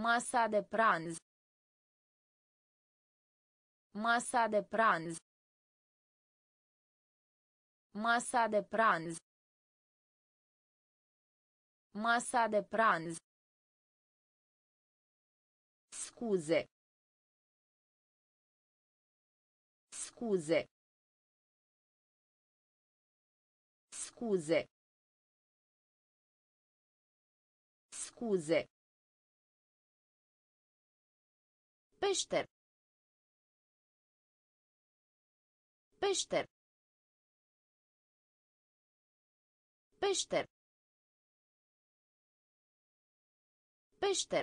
Masa de pranz. Masa de pranz. Masa de pranz. Masa de pranz. Scuze. Scuze. Scuze. Scuze. Peșter. Peșter. Peșter. Peșter.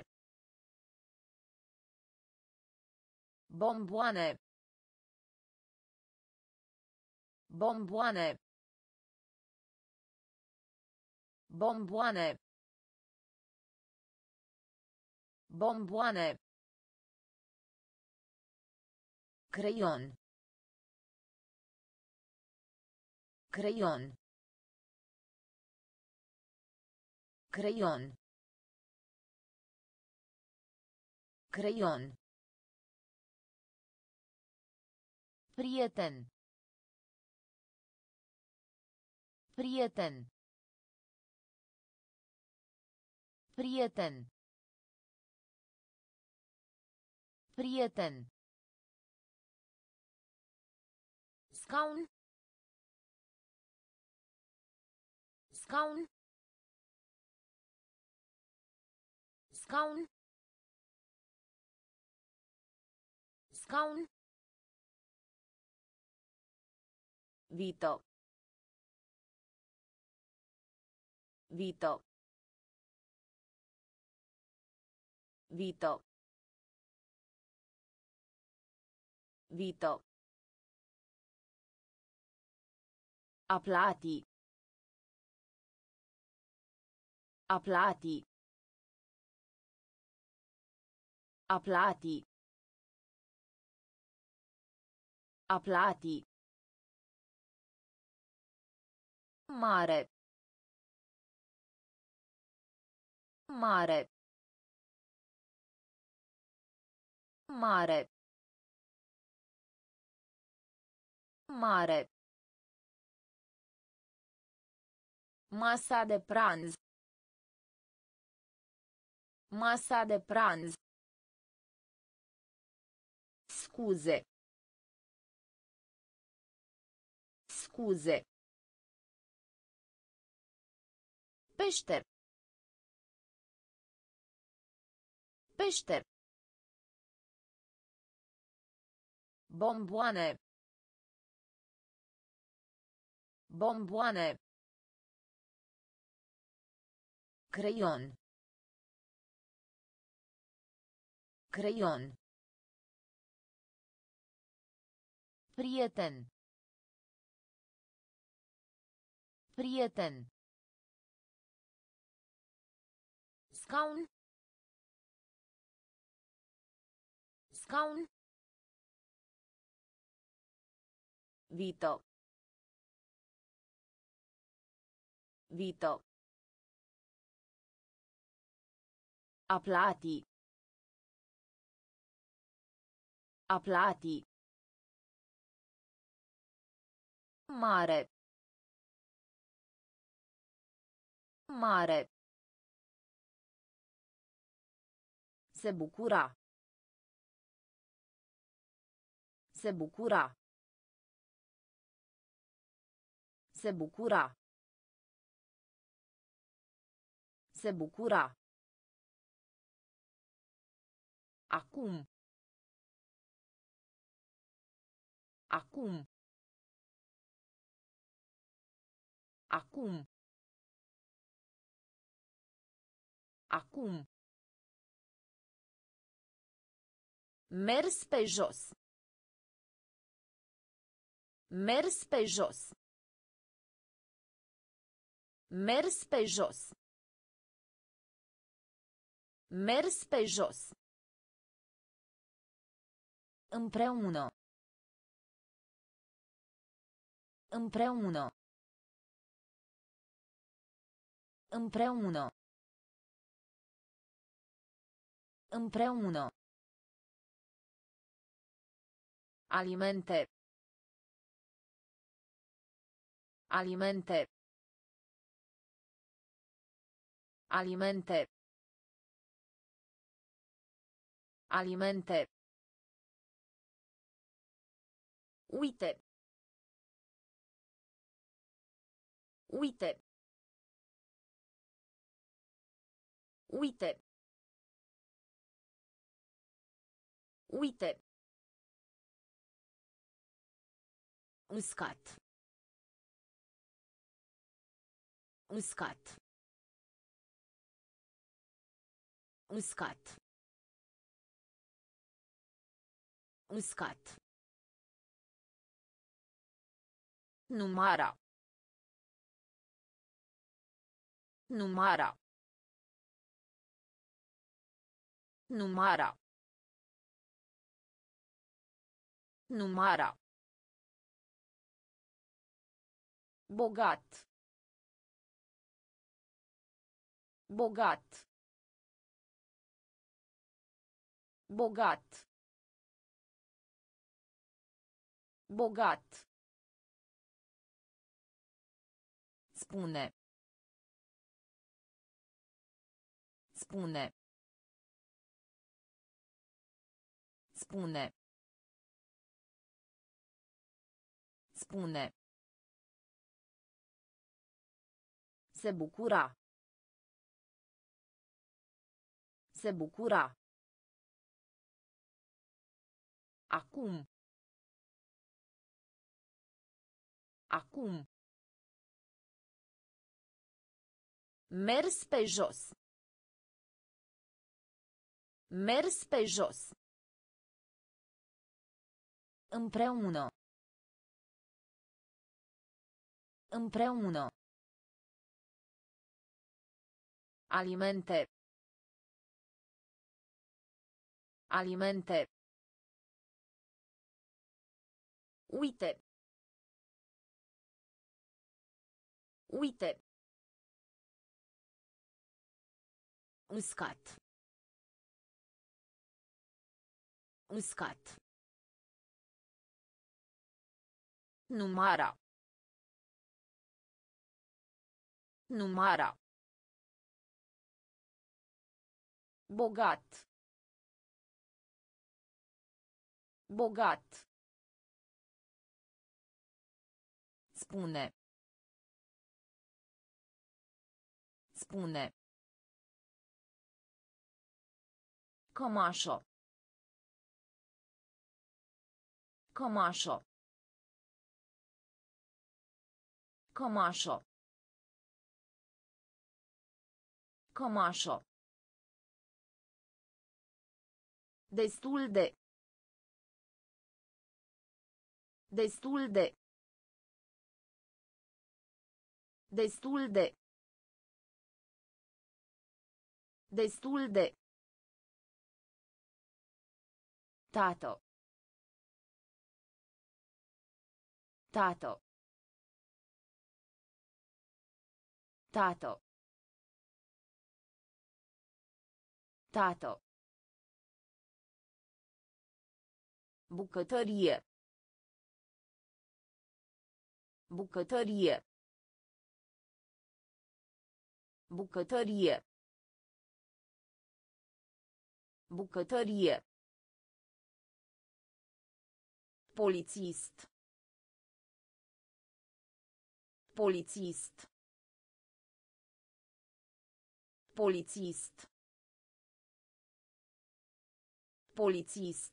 Bomboane. Bomboane. Bomboane. Bomboane. Creion. Creion. Creion. Creion. Prieten. Prieten. Prieten. Prieten. Scaun. Scaun. Scaun. Scaun. Vito. Vito. Vito. Vito. Aplati. Aplati. Aplati. Aplati. Mare. Mare. Mare. Mare. Masa de pranz. Masa de pranz. Scuze. Scuze. Peșter. Peșter. Bomboane. Bomboane. Creion. Creion. Prieten. Prieten. Scaun. Scaun. Vito. Vito. Aplati. Aplati. Mare. Mare. Se bucura. Se bucura. Se bucura. Se bucura. Acum. Acum. Acum. Acum. Mers pe jos. Mers pe jos. Mers pe jos. Mers pe jos. Împreună. Împreună. Împreună. Împreună. Alimente. Alimente. Alimente. Alimente. Uite. Uite. Uite. Uite. Uscat. Uscat. Uscat. Uscat. Numara. Numara. Numara. Numara. Bogat. Bogat. Bogat. Bogat. Spune. Spune. Spune. Spune. Se bucura. Se bucura. Acum. Acum. Mers pe jos. Mers pe jos. Împreună. Împreună. Alimente. Alimente. Uite. Uite. Uscat. Uscat. Numara. Numara. Bogat. Bogat. Spune. Spune. Cămașă. Cămașă. Cămașă. Cămașă. Destul de. Destul de. Destul de. Destul de. Tată. Tată. Tată. Tată. Bucătărie. Bucătărie. Bucătărie. Bucătărie. Polițist. Polițist. Polițist. Polițist.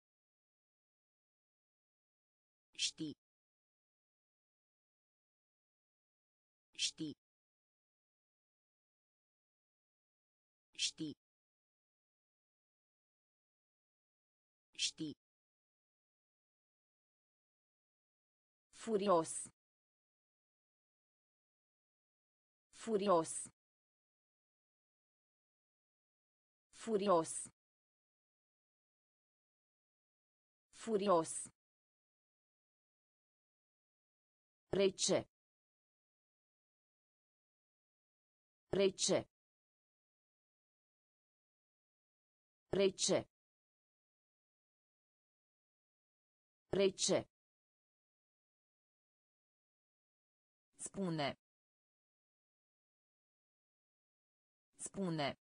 Știi. Știi. Știi. Știi. Furios. Furios. Furios. Furios. Rece. Rece. Rece. Rece. Spune. Spune.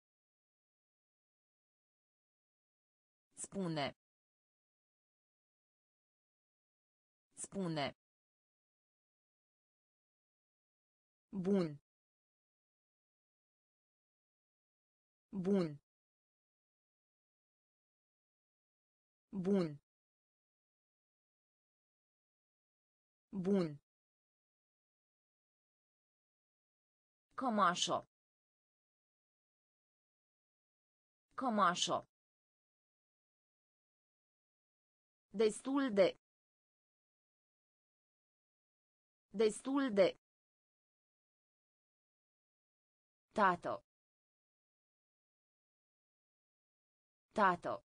Spune. Spune. Bun. Bun. Bun. Bun. Cămașă. Cămașă. Destul de. Destul de. Tată. Tată.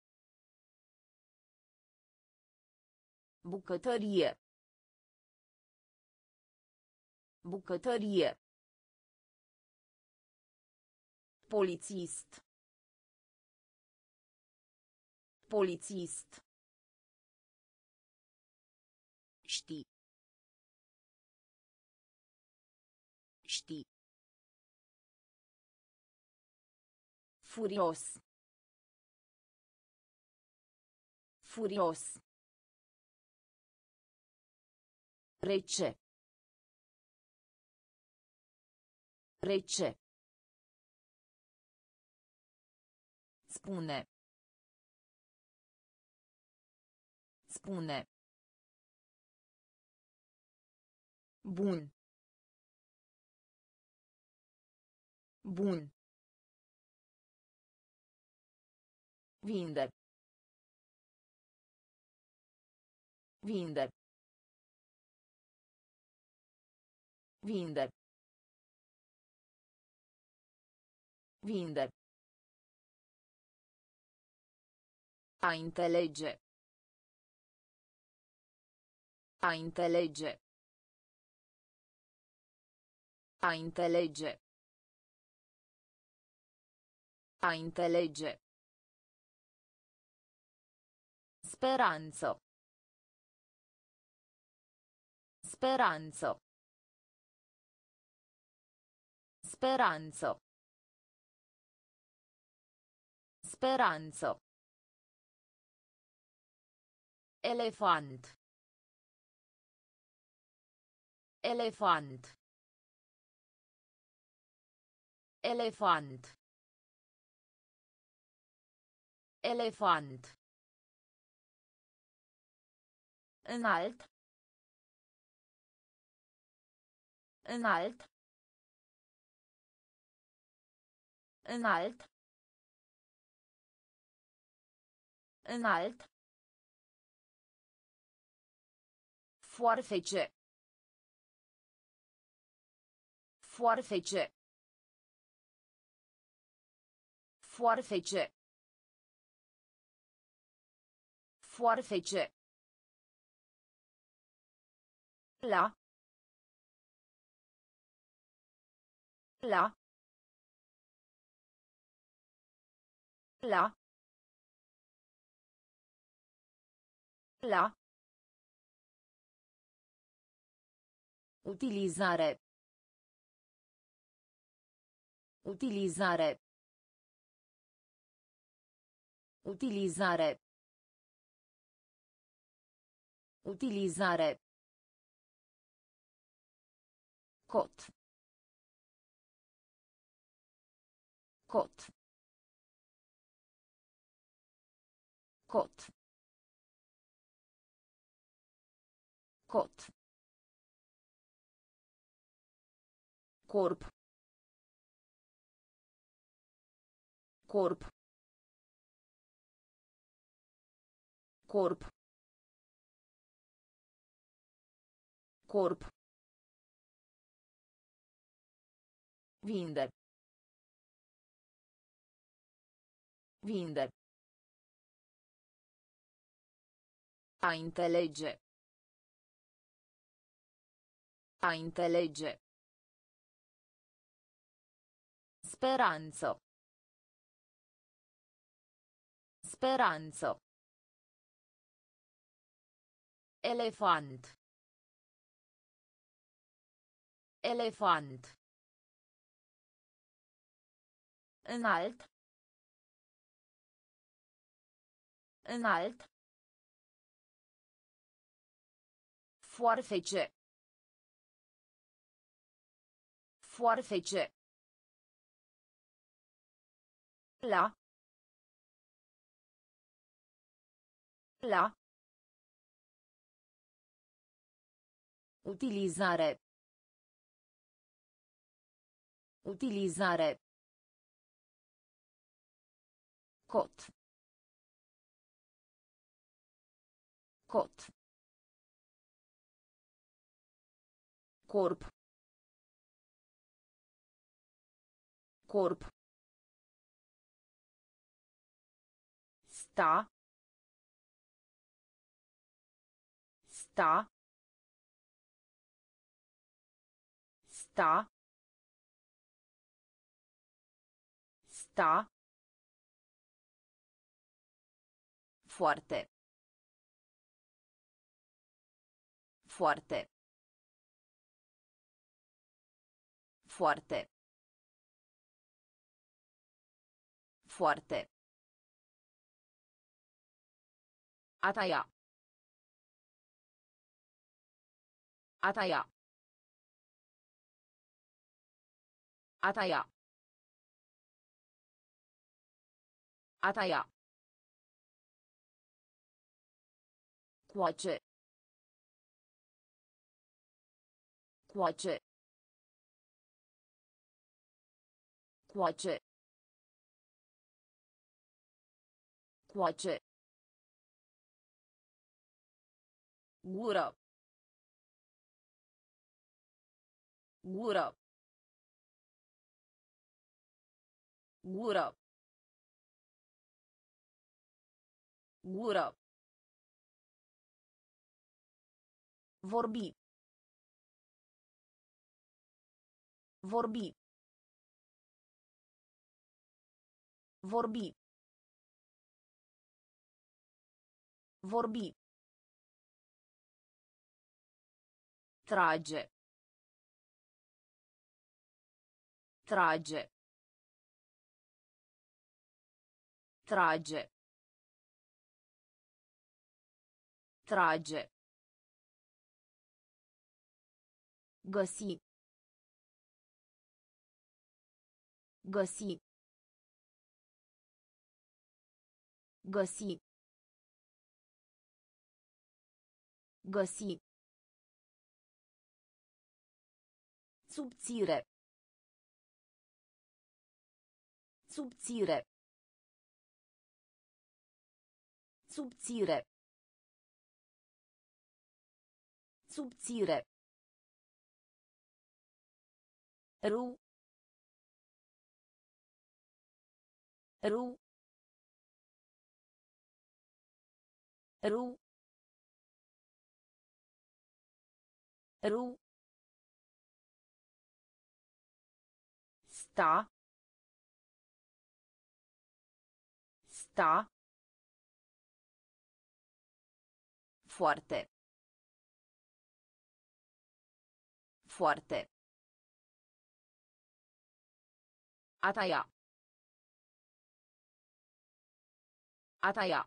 Bucătărie. Bucătărie. Polițist. Polițist. Știi. Știi. Furios. Furios. Rece. Rece. Spune. Spune. Bun. Bun. Vinde. Vinde. Vinde. Vinde. A înțelege. A înțelege. A înțelege. A înțelege. Speranță. Speranță. Speranță. Speranță. Elefant. Elefant. Elefant. Elefant. Înalt. Înalt. Înalt. Înalt. Foarfece. Foarfece. Foarfece. Foarfece. La. La. La. La. Utilizare. Utilizare. Utilizare. Utilizare. Cot. Cot. Cot. Cot. Corp. Corp. Corp. Corp. Vinde. Vinde. A înțelege. A înțelege. Speranță. Speranță. Elefant. Elefant. Înalt. Înalt. Foarfece. Foarfece. La. La. Utilizare. Utilizare. Cot. Cot. Corp. Corp. Sta. Sta. Sta. Sta. Foarte. Foarte. Foarte. Foarte. A taia. A taia. A taia. A taia. Coace. Coace. Coace. Coace. Gură. Gură. Gură. Gură. Vorbi. Vorbi. Vorbi. Vorbi. Trage. Trage. Trage. Trage. Găsi. Găsi. Găsi. Găsi. Subțire. Subțire. Subțire. Subțire. Ru. Ru. Ru. Ru. Sta. Sta. Foarte. Foarte. A taia. A taia.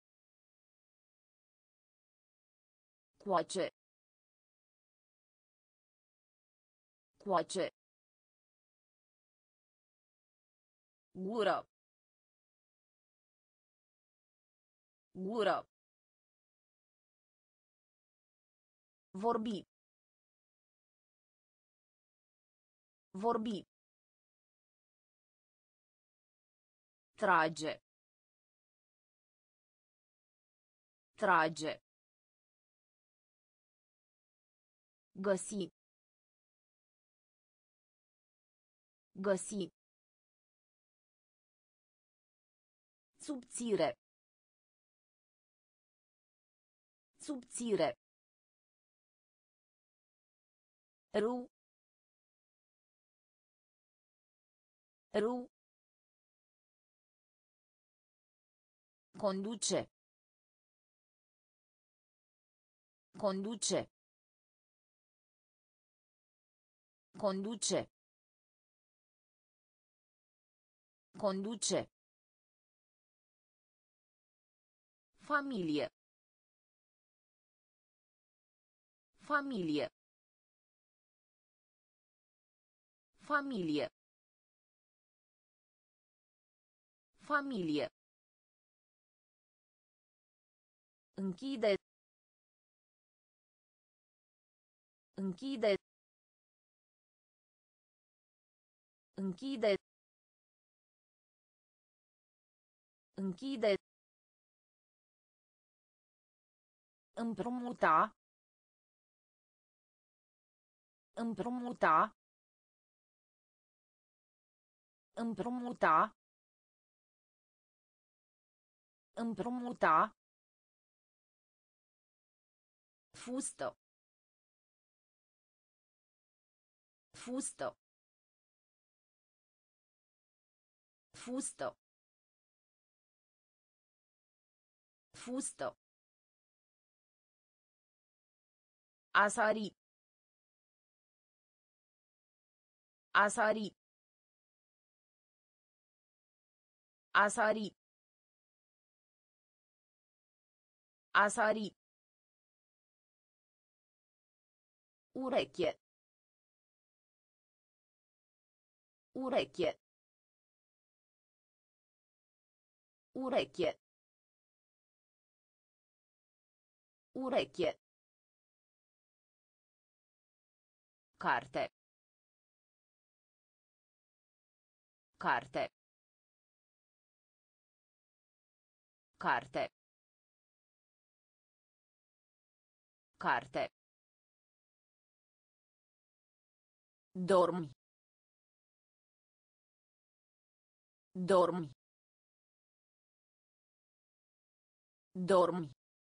Coace. Coace. Gură. Gură. Vorbi. Vorbi. Trage. Trage. Găsi. Găsi. Subțire. Subțire. Ru. Ru. Conduce. Conduce. Conduce. Conduce. Familie. Familie. Familie. Familie. Închide. Închide. Închide. Închide. Împrumuta. Împrumuta. Împrumuta. Împrumuta. Fustă. Fustă. Fustă. Fustă. A sari. A sari. A sari. A sari. Ureche. Ureche. Ureche. Ureche. Carte. Carte. Carte. Carte. Dormi. Dormi. Dormi.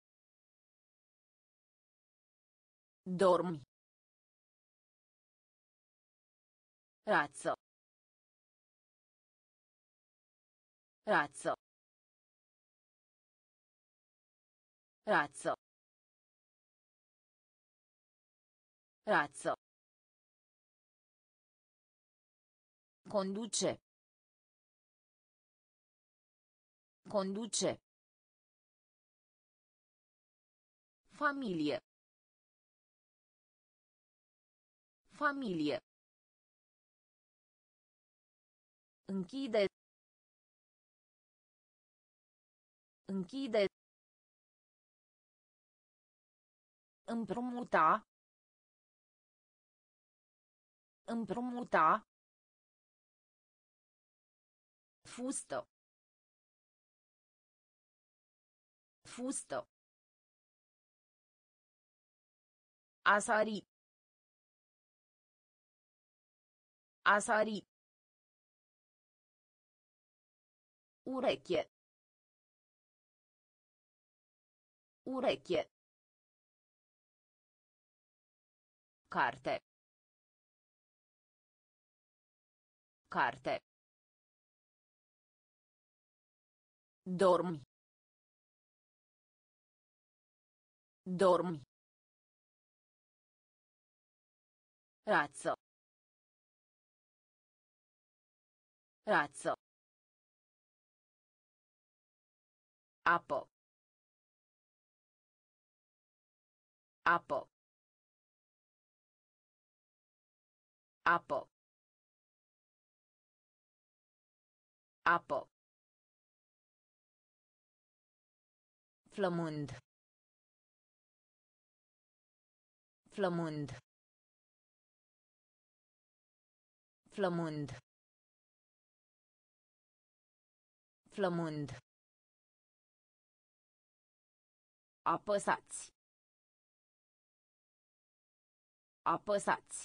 Dormi. Razzo. Razzo. Razzo. Razzo. Conduce. Conduce. Familie. Familie. Închide. Închide. Împrumuta. Împrumuta. Fustă. Fustă. A sari. A sari. Ureche. Ureche. Carte. Carte. Dormi. Dormi. Razzo. Razzo. Apo. Apo. Apo. Apo. Flămând. Flămând. Flămând. Flămând. Apăsați. Apăsați.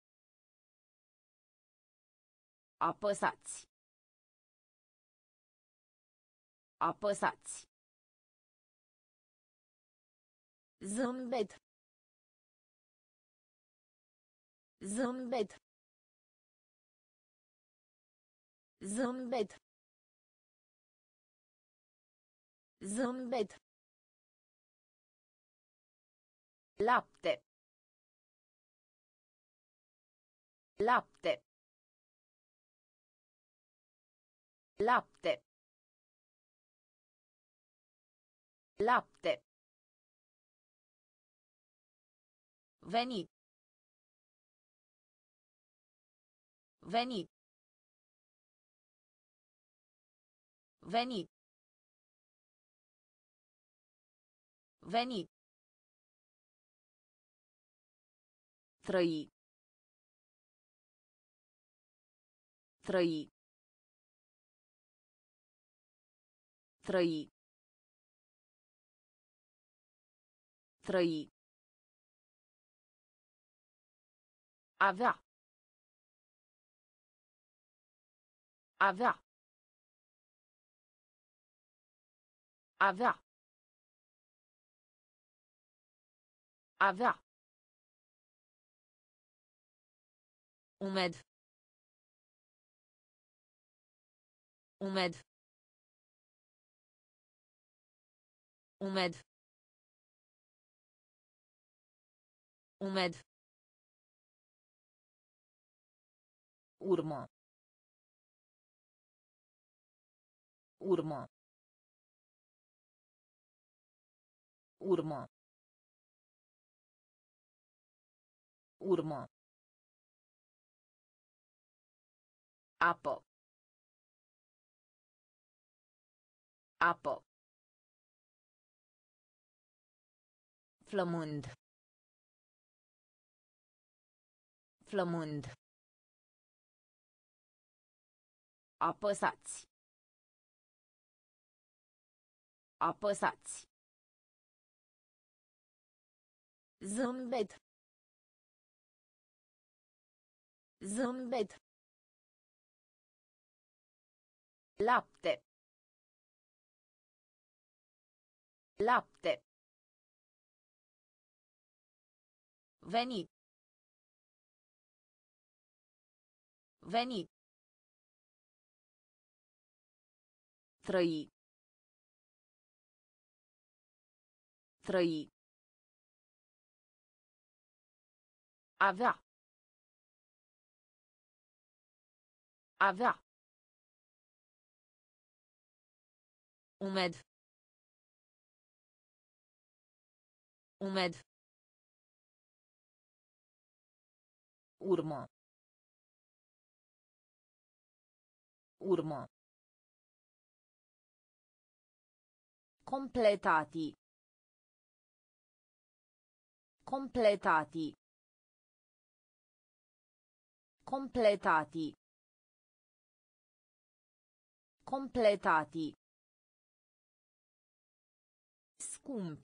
Apăsați. Apăsați. Zâmbet. Zâmbet. Zâmbet. Zâmbet. Lapte. Lapte. Lapte. Lapte. Veni. Veni. Veni. Veni. Trăi. Trăi. Trăi. Trăi. Avea. Avea. Avea. Avea. Umed. Umed. Umed. Umed. Urmă. Urmă. Urmă. Urmă. Apă. Apă. Flămând. Flămând. Apăsați. Apăsați. Zâmbet. Zâmbet. Lapte. Lapte. Veni. Veni. Trăi. Trăi. Avea. Avea. Umed. Umed. Urmă. Urmă. Completati. Completati. Completati. Completati. Scump.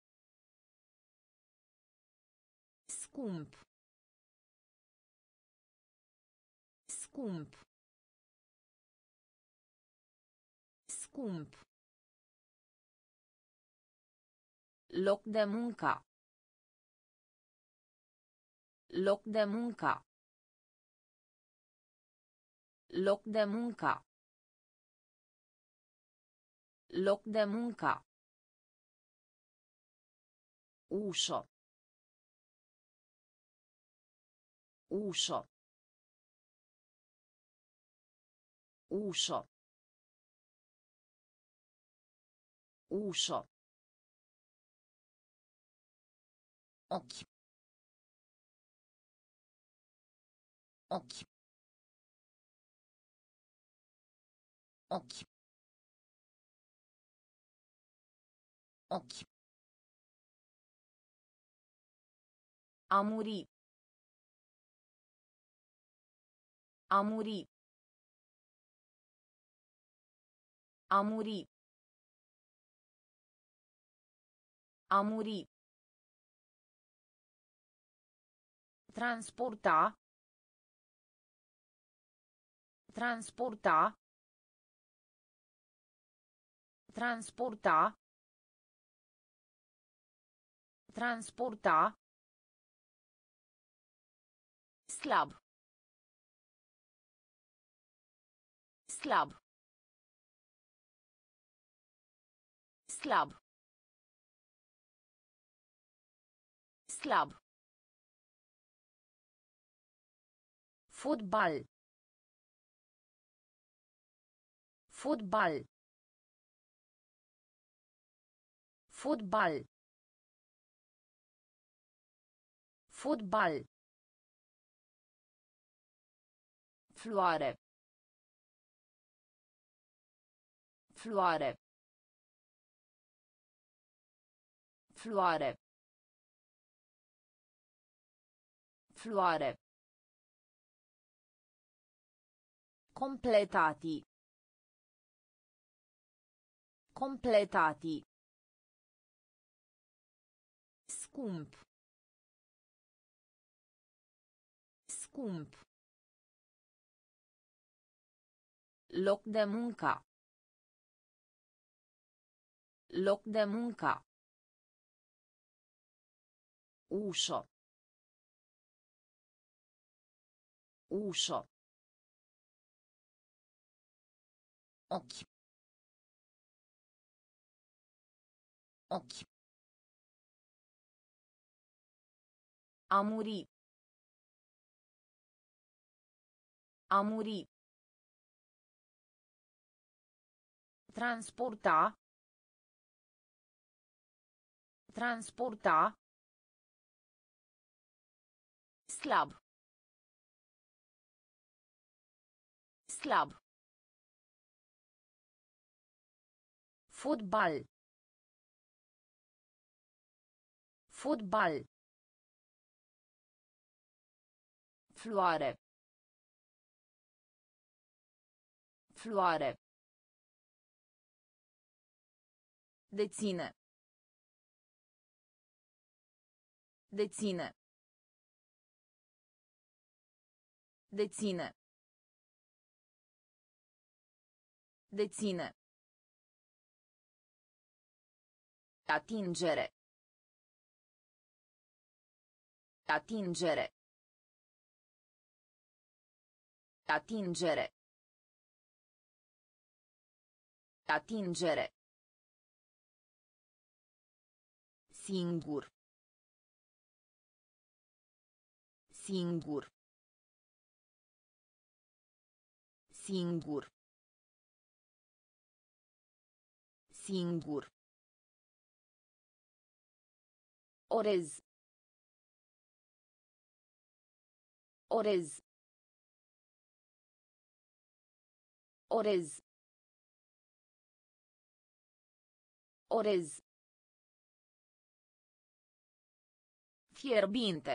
Scump. Scump. Scump. Loc de muncă. Loc de muncă. Loc de muncă. Loc de muncă. Ușă. Ușă. Ușă. Ușă. Ochi. Ochi. Ochi. Ochi. A muri. A muri. A muri. A muri. Transporta. Transporta. Transporta. Transporta. Slab. Slab. slab, slab, fotbal, fotbal, fotbal, fotbal, floare, floare, floare, floare, completati, completati, scump, scump, loc de muncă, loc de muncă, ușă, ușă, ochi, ochi, a muri, a muri, transporta, transporta, slab, slab, fotbal, fotbal, floare, floare, deține, deține, deține, deține, atingere, atingere, atingere, atingere, singur, singur, singur, singur, orez, orez, orez, orez, fierbinte,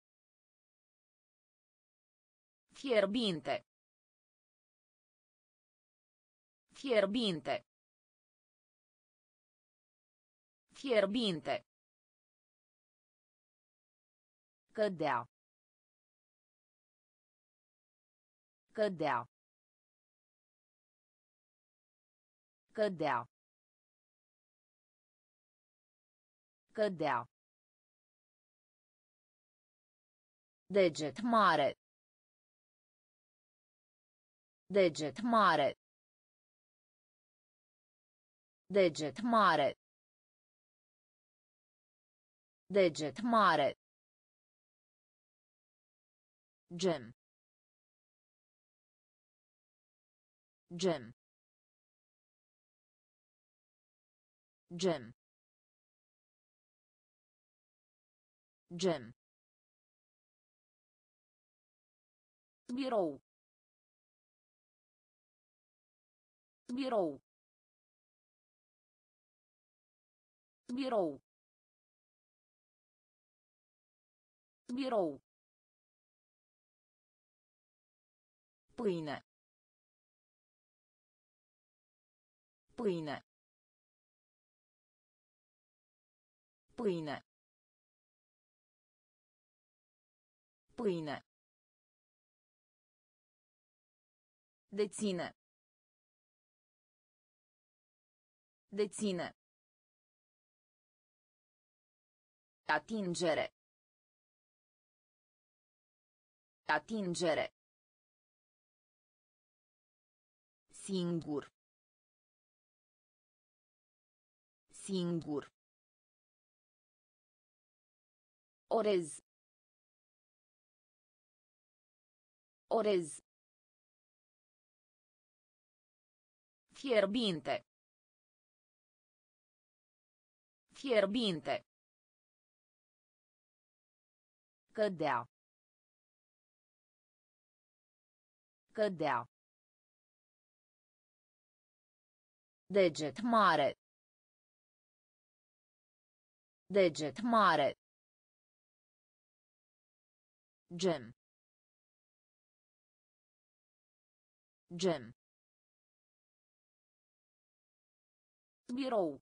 fierbinte, fierbinte, fierbinte, cădea, cădea, cădea, cădea, deget mare, deget mare, deget mare, deget mare, gem, gem, gem, gem, birou, birou, birou, birou, pâine, pâine, pâine, pâine, deține, deține, atingere, atingere, singur, Singur. Orez. Orez. Fierbinte. Fierbinte. Cădea. Cădea. Deget mare. Deget mare. Gem. Gem. Birou.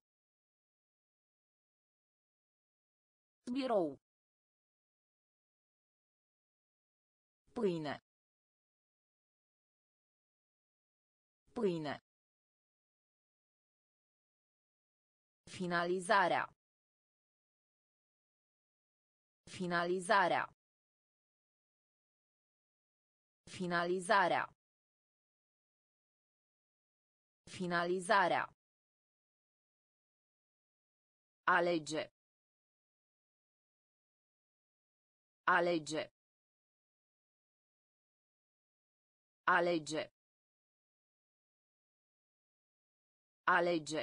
Birou. Pâine. Pâine. Finalizarea. Finalizarea. Finalizarea. Finalizarea. Alege. Alege. Alege. Alege.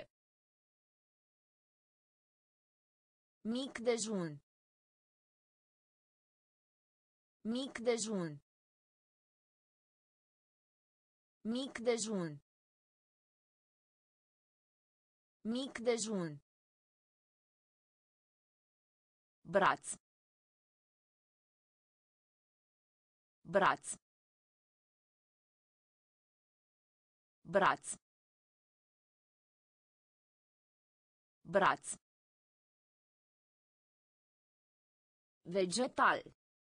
Mic dejun. Mic dejun. Mic dejun. Mic dejun. Braț. Braț. Braț. Braț. Vegetal.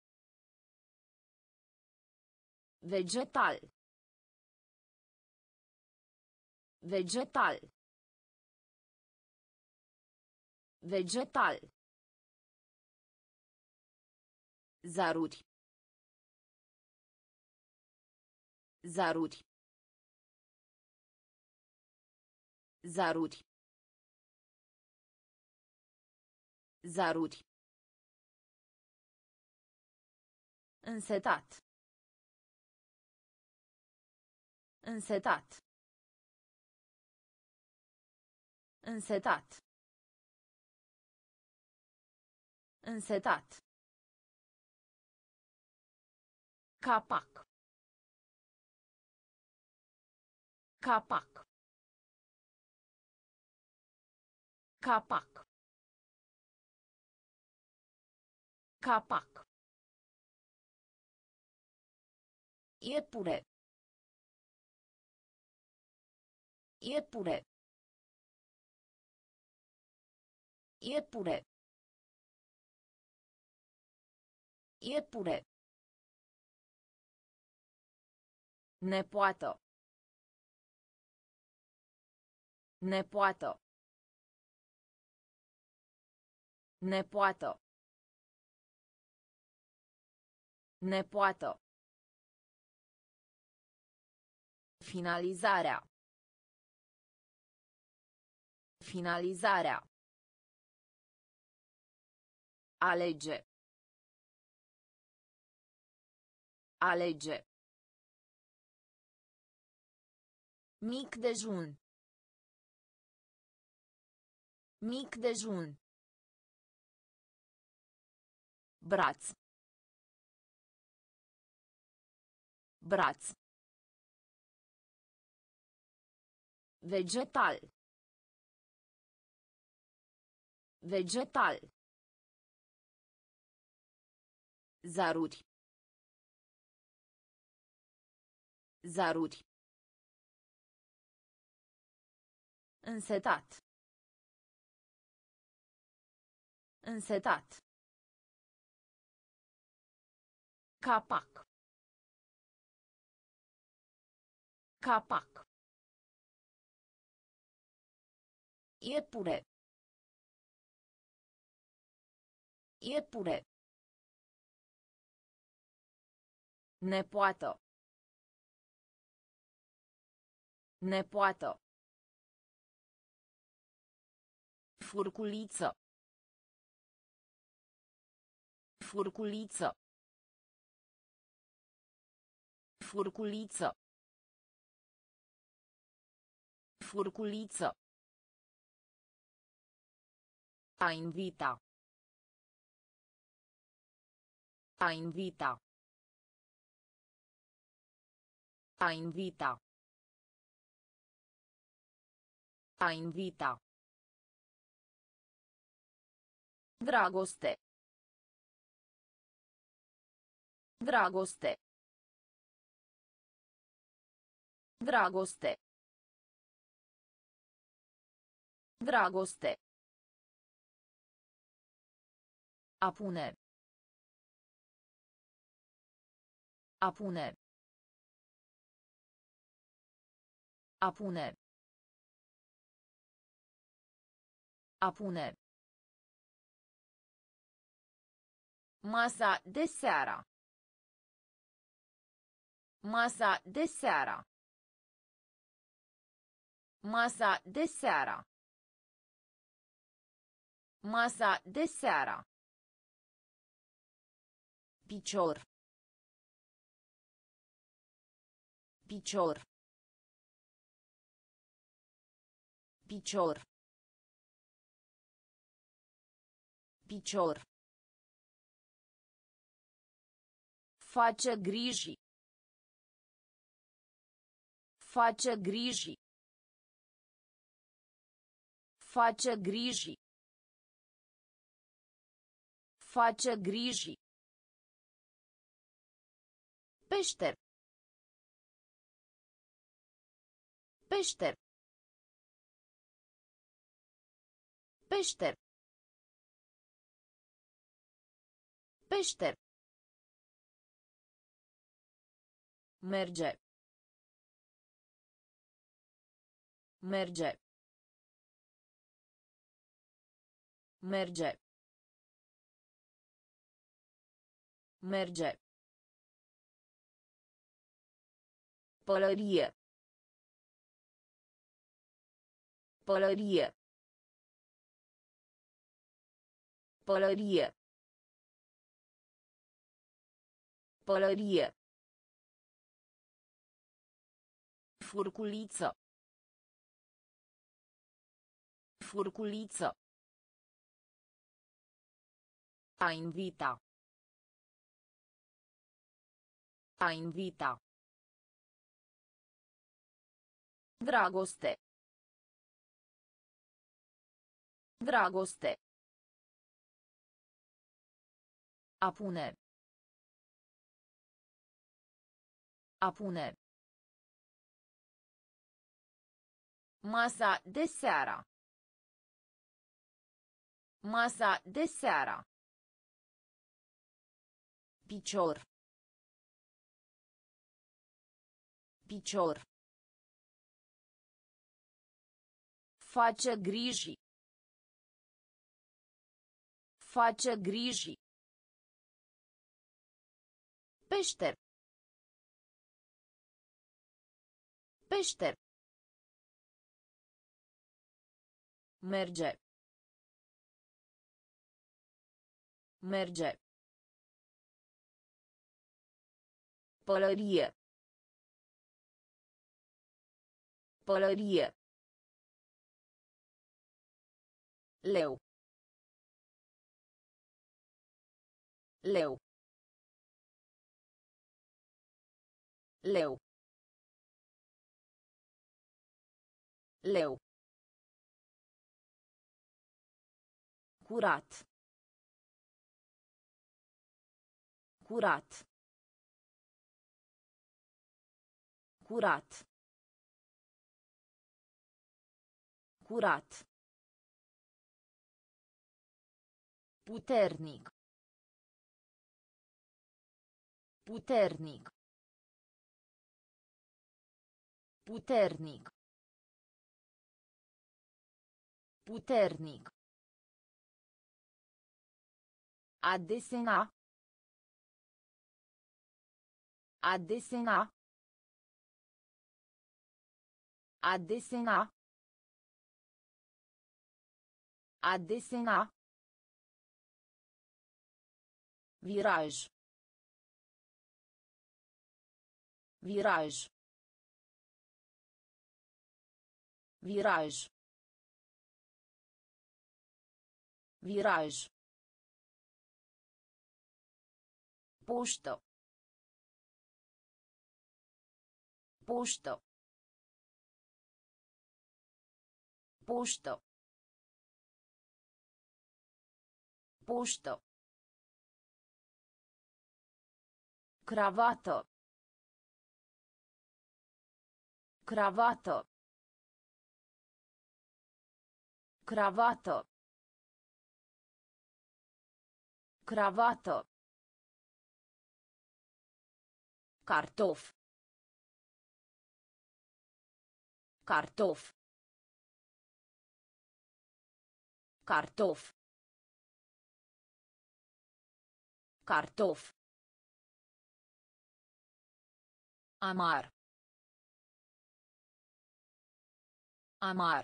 Vegetal. Vegetal. Vegetal. Zaruri. Zaruri. Zaruri. Zaruri. Însetat. Însetat. Însetat. Însetat. Capac. Capac. Capac. Capac. Iepure. Iepure. Iepure. Iepure. Nepoată. Nepoată. Nepoată. Nepoată. Finalizarea. Finalizarea. Alege. Alege. Mic dejun. Mic dejun. Braț. Braț. Vegetal. Vegetal. Zaruri. Zaruri. Însetat. Însetat. Capac. Capac. Iepure. Iepure. Nepoată. Nepoată. Furculiță. Furculiță. Furculiță. Furculiță. A invita. A invita. A invita. A invita. Dragoste. Dragoste. Dragoste. Dragoste. A pune. A pune. A pune. A pune. Masa de seara. Masa de seara. Masa de seara. Masa de seara. Picior. Picior. Picior. Picior. Face griji. Face griji. Face griji. Face griji. Peșter. Peșter. Peșter. Peșter. Merge. Merge. Merge. Merge. Pălărie. Pălărie. Pălărie. Pălărie. Furculiță. Furculiță. A invita. A invita. Dragoste. Dragoste. A pune. A pune. Masa de seara. Masa de seara. Picior. Picior. Face griji. Face griji. Peșter. Peșter. Merge. Merge. Pălărie. Pălărie. Leu. Leu. Leu. Leu. Curat. Curat. Curat. Curat. Puternic. Puternic. Puternic. Puternic. A desena. A desena. A desena. A desena. Viraj. Viraj. Viraj. Viraj. Poștă. Poștă. Poștă. Poștă. Cravată. Cravată. Cravată. Cravată. Cartof. Cartof. Cartof. Cartof. Amar. Amar.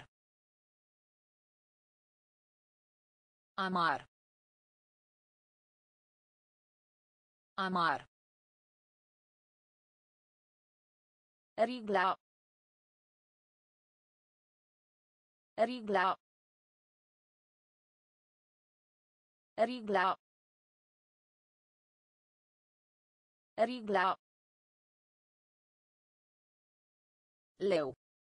Amar. Amar. Rigla. Rigla. Rigla. Rigla. Leu.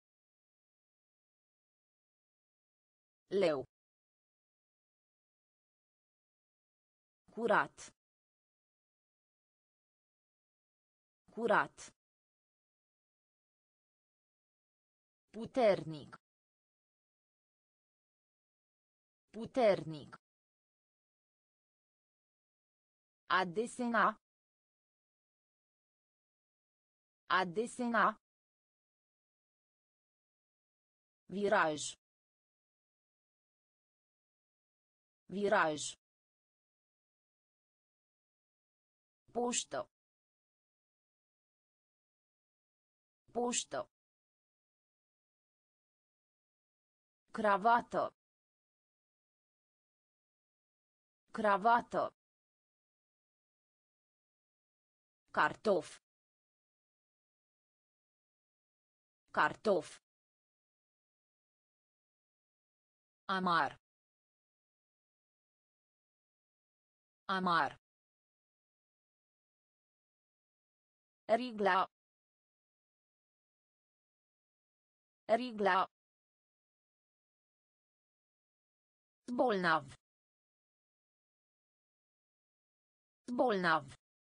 Leu. Curat. Curat. Puternic. Puternic. A desena. A desena. Viraj. Viraj. Poștă. Poștă. Cravată. Cravată. Cartof. Cartof. Amar. Amar. Rigla. Rigla. Bolnav. Bolnav.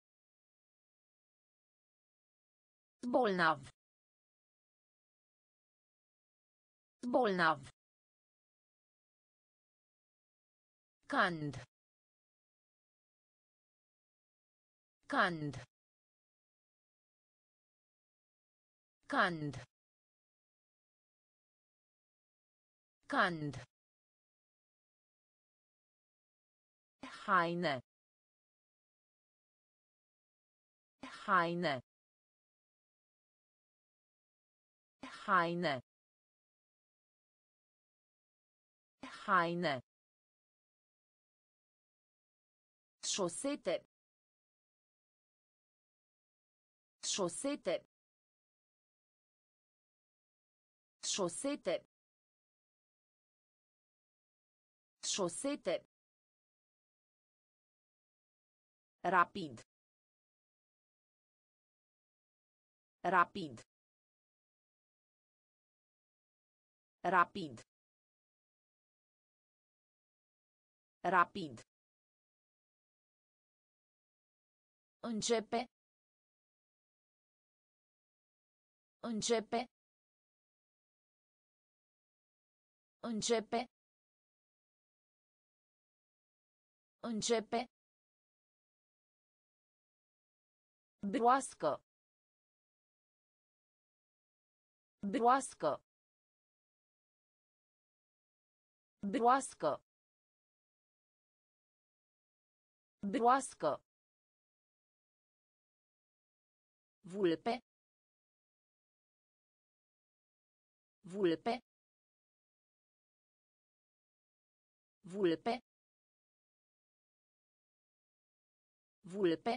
Bolnav. Bolnav. Cand. Cand. Cand. Cand. Haine. Haine. Haine. Haine. Șosete. Șosete. Șosete. Șosete. Rapid. Rapid. Rapid. Rapid. Începe. Începe. Începe. Începe. Broască. Broască. Broască. Broască. Vulpe. Vulpe. Vulpe. Vulpe.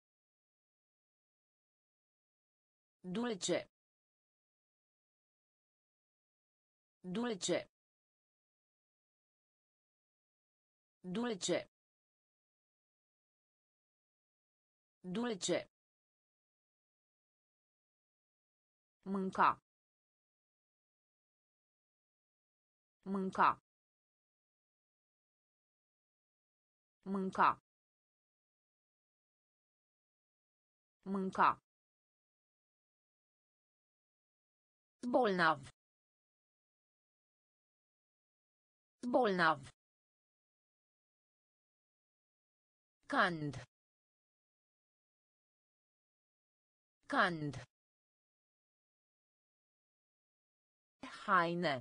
Dulce. Dulce. Dulce. Dulce. Mânca. Mânca. Mânca. Mânca. Bolnav. Bolnav. Cand. Cand. Haine.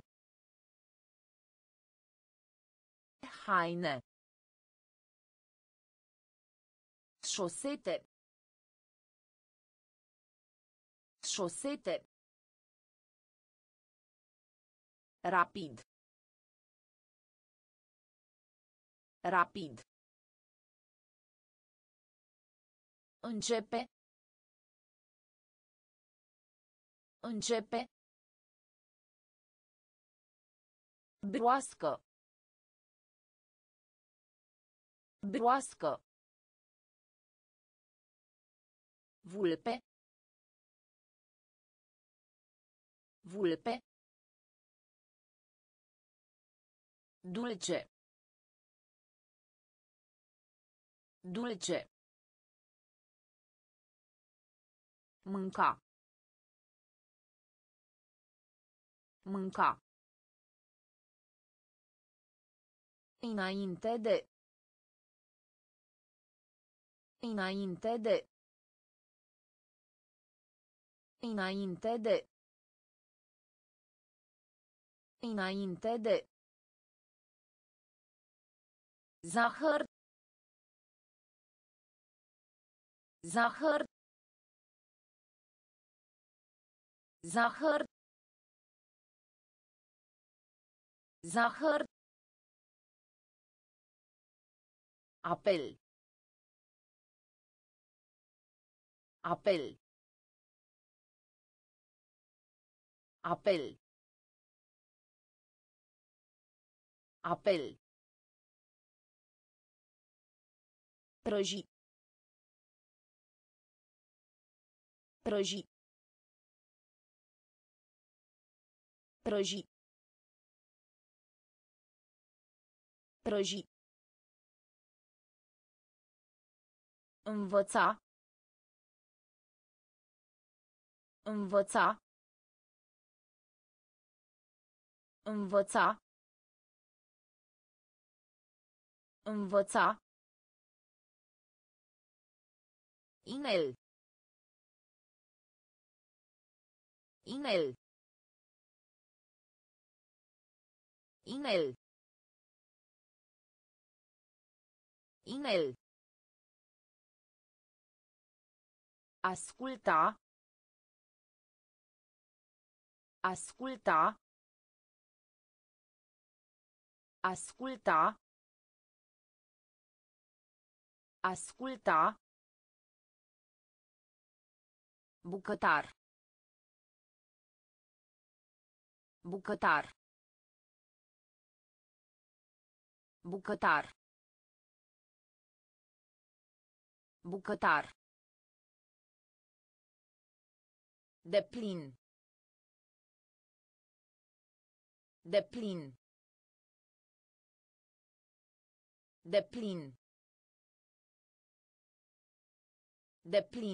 Haine. Șosete. Șosete. Rapid. Rapid. Începe. Începe. Broască. Broască. Vulpe. Vulpe. Dulce. Dulce. Mânca. Mânca. Înainte de. Înainte de. Înainte de. Înainte de. Zahăr. Zahăr. Zahăr. Zahăr. Apel. Apel. Apel. Apel. Prăji. Prăji. Prăji. Prăji. Învăța. Învăța. Învăța. Învăța. Inel. Inel. Inel. Inel. Asculta. Asculta. Asculta. Asculta. Bucătar. Bucătar. Bucătar. Bucătar. Deplin. Deplin. Deplin. Deplin.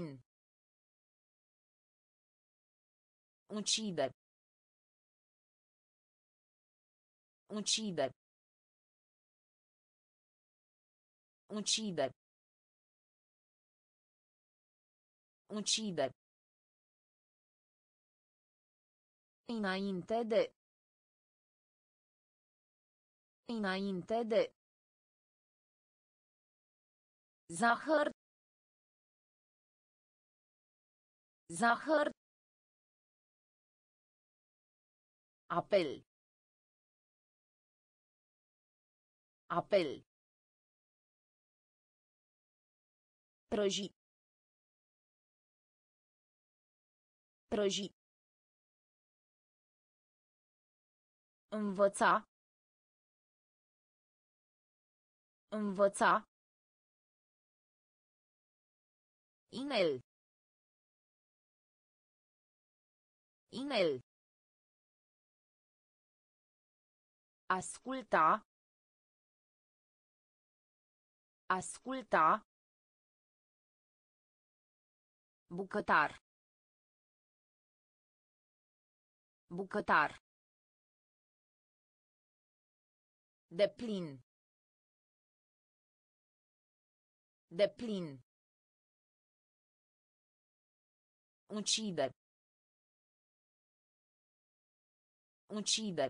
Uccide. Uccide. Uccide. Uccide. Înainte de. Înainte de. Zahăr. Zahăr. Apel. Apel. Prăji. Prăji. Învăța. Învăța. Inel. Inel. Asculta. Asculta. Bucătar. Bucătar. Deplin. Deplin. Ucide. Ucide.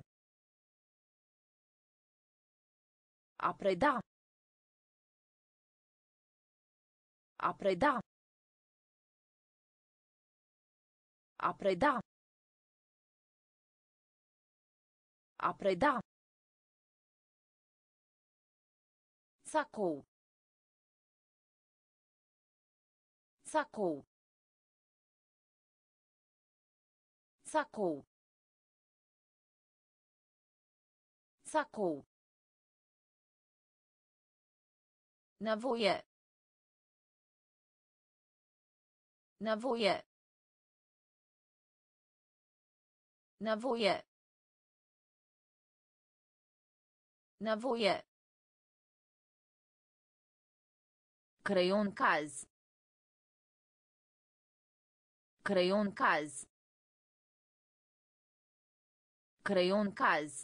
A preda. A preda. A preda. A preda. Sacou. Sacou. Sacou. Sacou. Nevoie. Nevoie. Nevoie. Nevoie. Creion caz. Creion caz. Creion caz.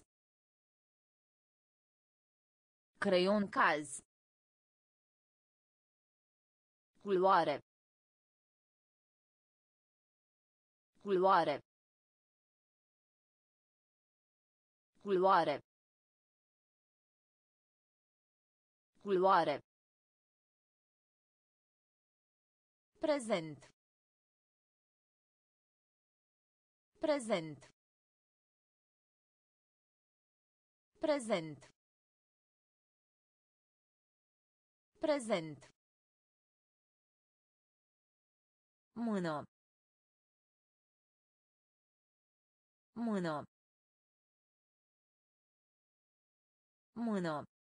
Creion caz. Culoare. Culoare. Culoare. Culoare. Prezent. Prezent. Prezent. Prezent. Mână. Mână. Mână.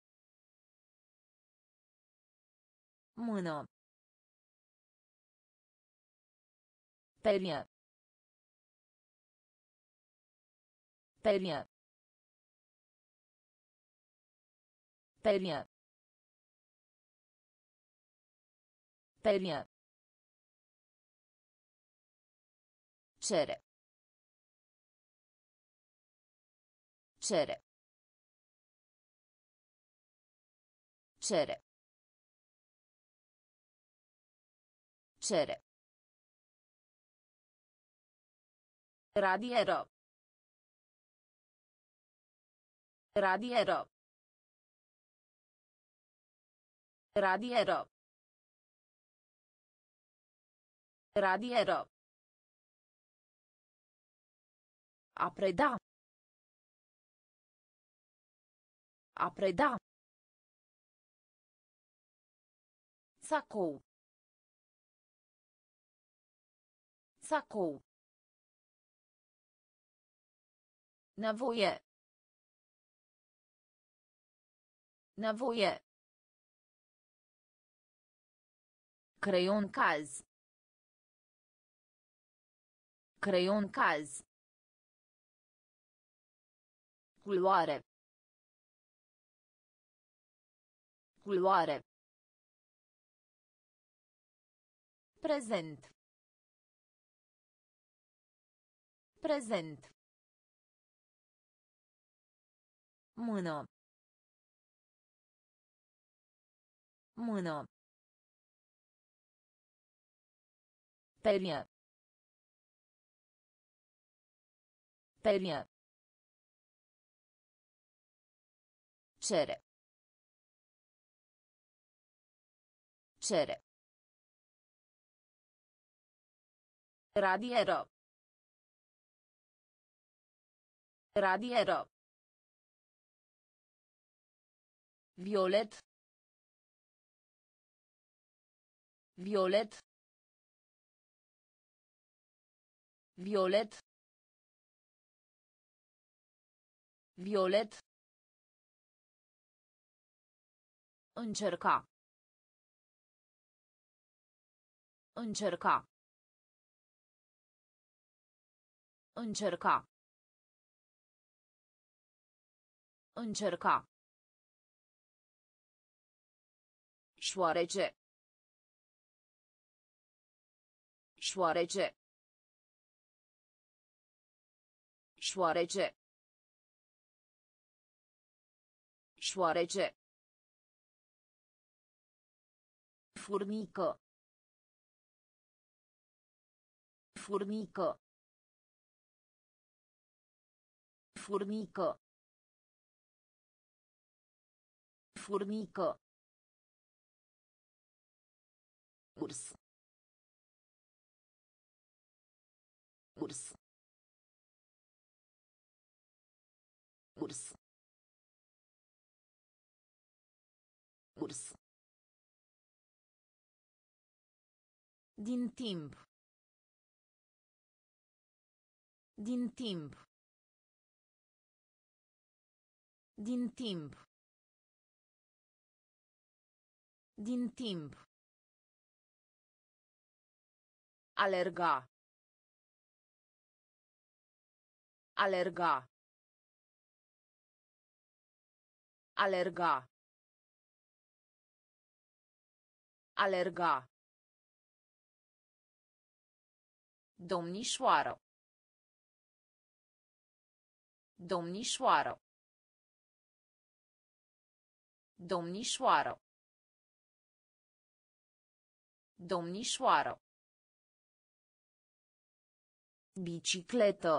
Mână. Perie. Perie. Perie. Perie. Cere. Cere. Cere. Cere. Radiero. Radiero. Radiero. Radiero. A preda. A preda. Sacou. Sacou. Nevoie. Nevoie. Creion caz. Creion caz. Culoare. Culoare. Prezent. Prezent. Mână. Mână. Perie. Perie. Cere. Cere. Radiero. Radiero. Violet. Violet. Violet. Violet. Încerca. Încerca. Încerca. Încerca. Șoarece. Șoarece. Șoarece. Șoarece. Furnică. Furnică. Furnică. Furnică. Urs. Urs. Urs. Urs. Din timp. Din timp. Din timp. Din timp. Alerga. Alerga. Alerga. Alerga. Domnișoară. Domnișoară. Domnișoară. Domnișoară. Bicicletă.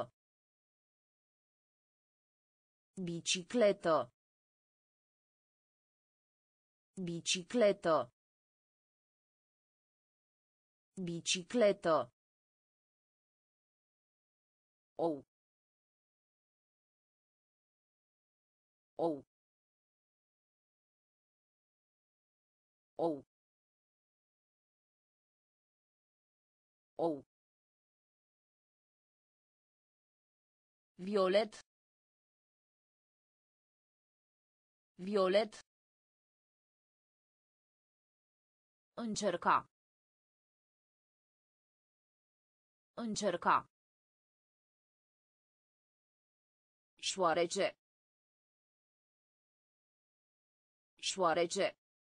Bicicletă. Bicicletă. Bicicletă. Ou. Ou. Ou. Ou. Violet. Violet. Încerca. Încerca. Șoarece. Șoarece.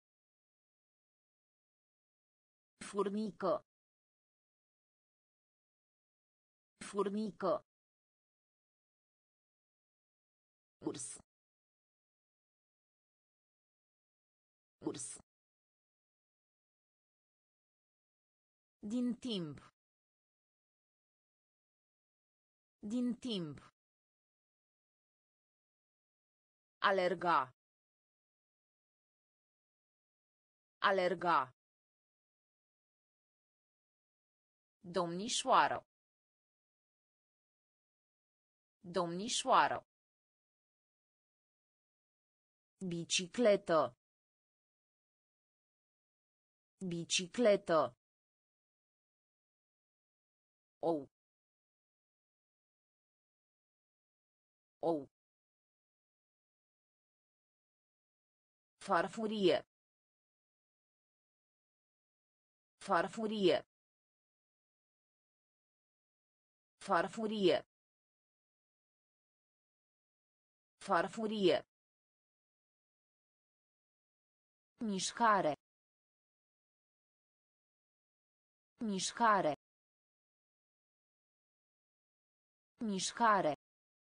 Furnică. Furnică. Urs. Urs. Din timp. Din timp. Alerga. Alerga. Domnișoară. Domnișoară. Bicicletă. Bicicletă. Ou. Ou. Farfurie. Farfurie. Farfurie. Farfurie. Mișcare. Mișcare. Mișcare.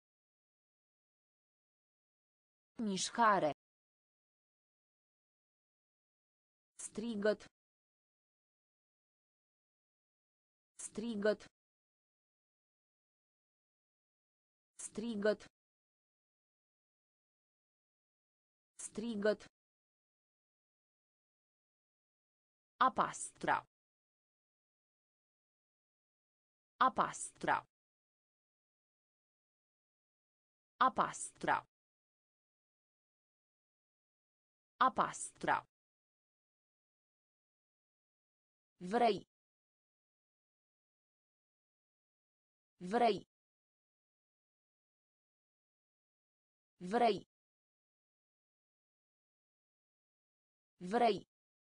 Mișcare. Strigăt. Strigăt. Strigăt. Strigăt. A pastra. A pastra. A pastra. A pastra. Vrei. Vrei. Vrei. Vrei.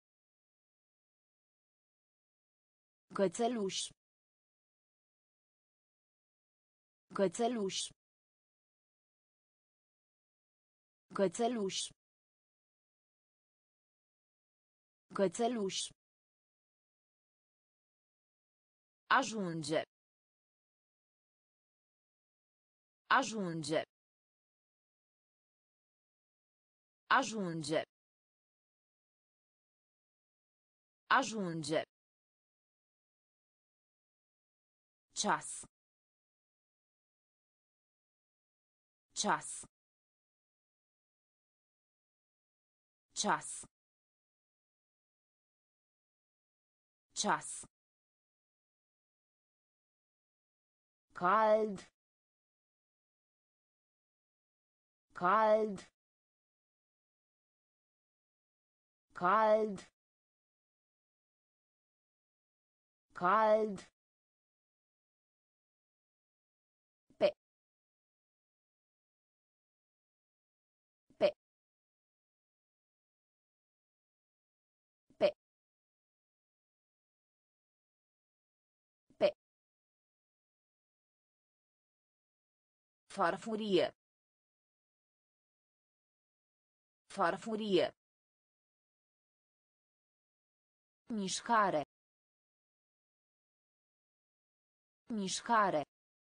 Cățeluș. Cățeluș. Cățeluș. Cățeluș. Ajunge. Ajunge. Ajunge. Ajunge. Ceas. Ceas. Ceas. Ceas. Cald. Cald. Cald. Cald. Pe. Pe. Pe. Pe. Farfurie. Farfurie. Mișcare. Mișcare.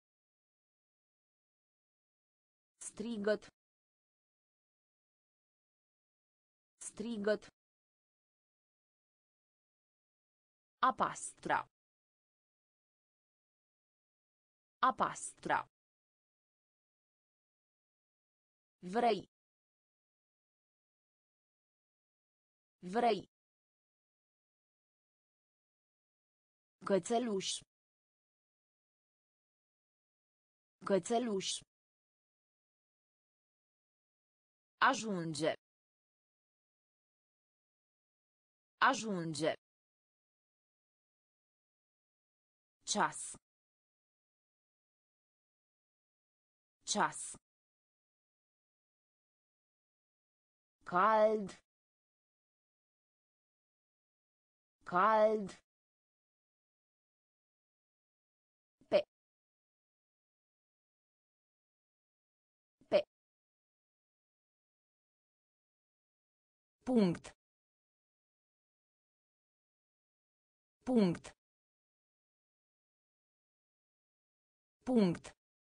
Strigăt. Strigăt. A pastra. A pastra. Vrei. Vrei. Cățeluș. Cățeluș. Ajunge. Ajunge. Ceas. Ceas. Cald. Cald. Pe. Pe. Punct. Punct. Punct.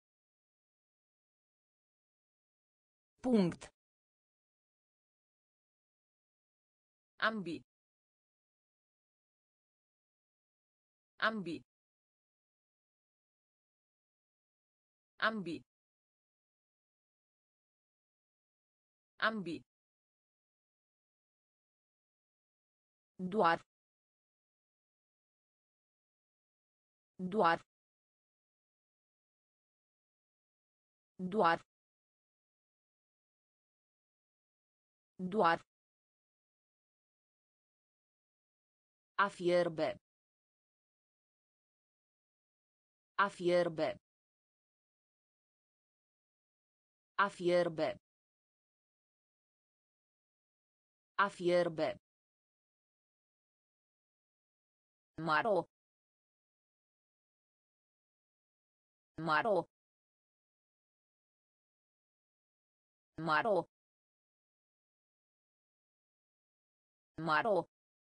Punct. Ambi. Ambi. Ambi. Ambi. Doar. Doar. Doar. Doar. A fierbe. A fierbe. A fierbe. A fierbe. Maro. Maro. Maro. Maro.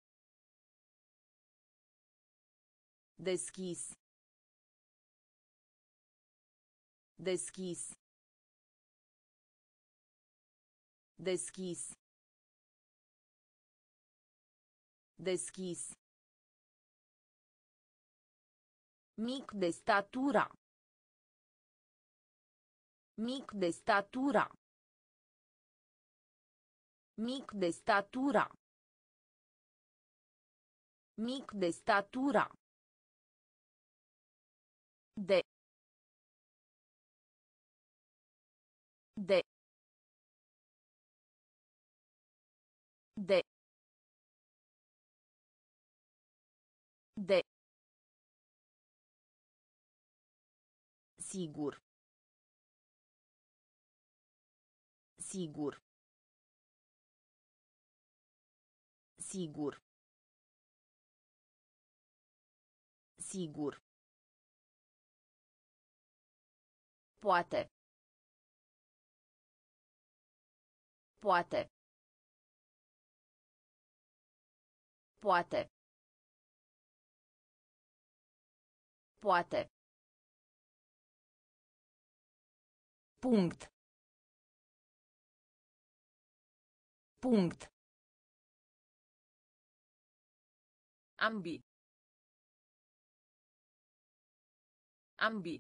Deschis. Deschis. Deschis. Deschis. Mic de statura. Mic de statura. Mic de statura. Mic de statura. De. De. De. De. Sigur. Sigur. Sigur. Sigur. Poate. Poate. Poate. Poate. Punct. Punct. Ambi. Ambi.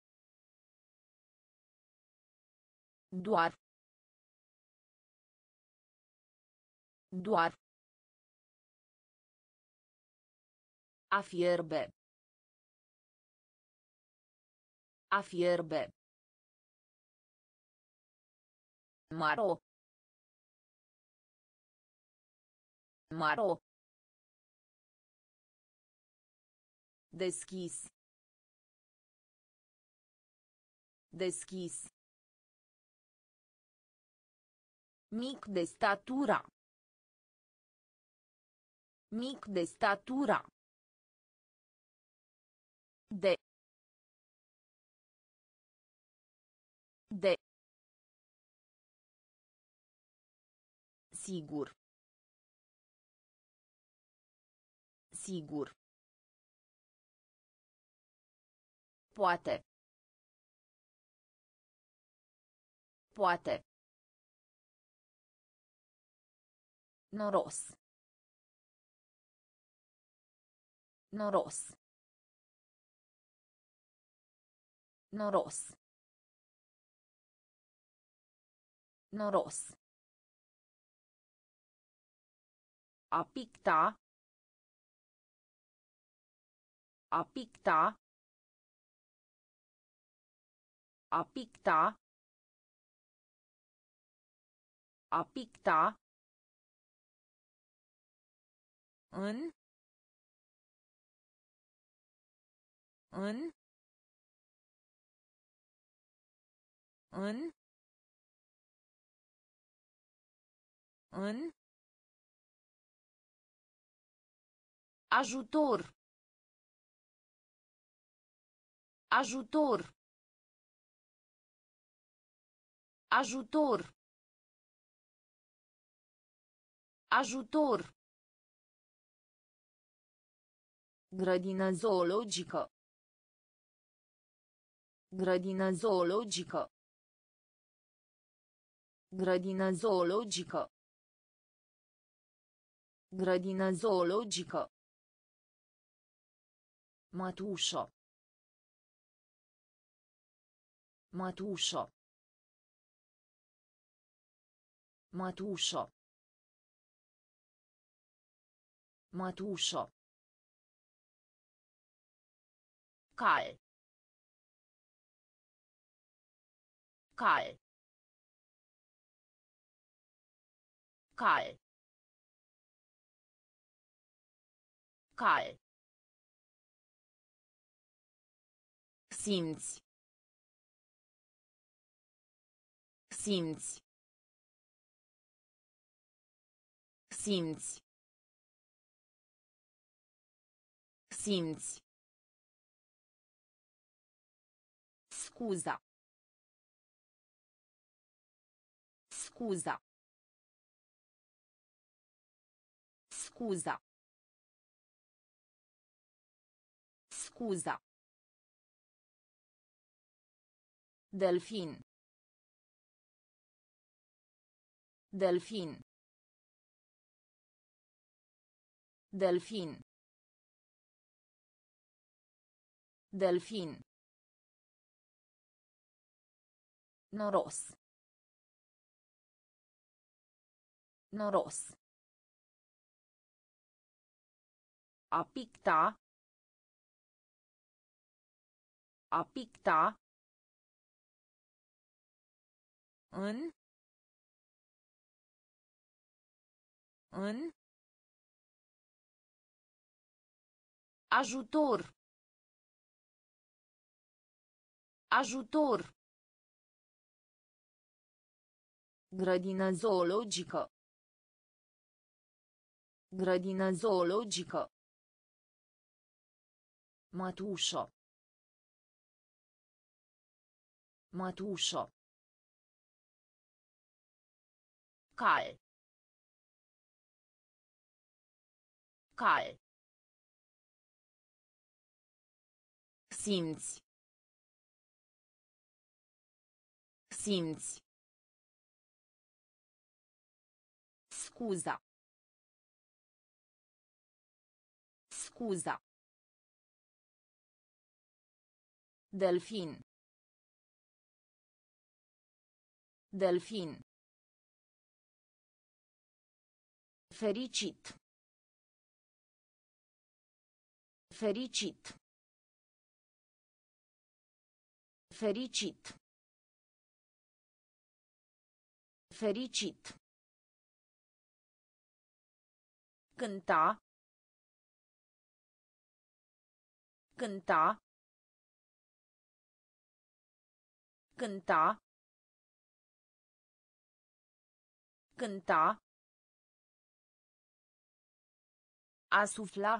Doar. Doar. A fierbe. A fierbe. Maro. Maro. Deschis. Deschis. Mic de statura. Mic de statura. De. De. Sigur. Sigur. Poate. Poate. Noros. Noros. Noros. Noros. A picta. A picta. A picta. A picta. În. În. În. În. Ajutor. Ajutor. Ajutor. Ajutor. Grădină zoologică. Grădină zoologică. Grădină zoologică. Grădină zoologică. Mătușă. Mătușă. Mătușă. Mătușă. Cal. Cal. Cal. Cal. Simți. Simți. Simți. Simți. Scuza. Scuza. Scuza. Scuza. Delfin. Delfin. Delfin. Delfin. Noros. Noros. A picta. A picta. În. În. Ajutor. Ajutor. Grădină zoologică. Grădină zoologică. Mătușă. Mătușă. Cal. Cal. Simți. Simți. Scuza. Scuza. Delfin. Delfin. Fericit. Fericit. Fericit. Fericit. Cânta. Cânta. Cânta. Cânta. A sufla.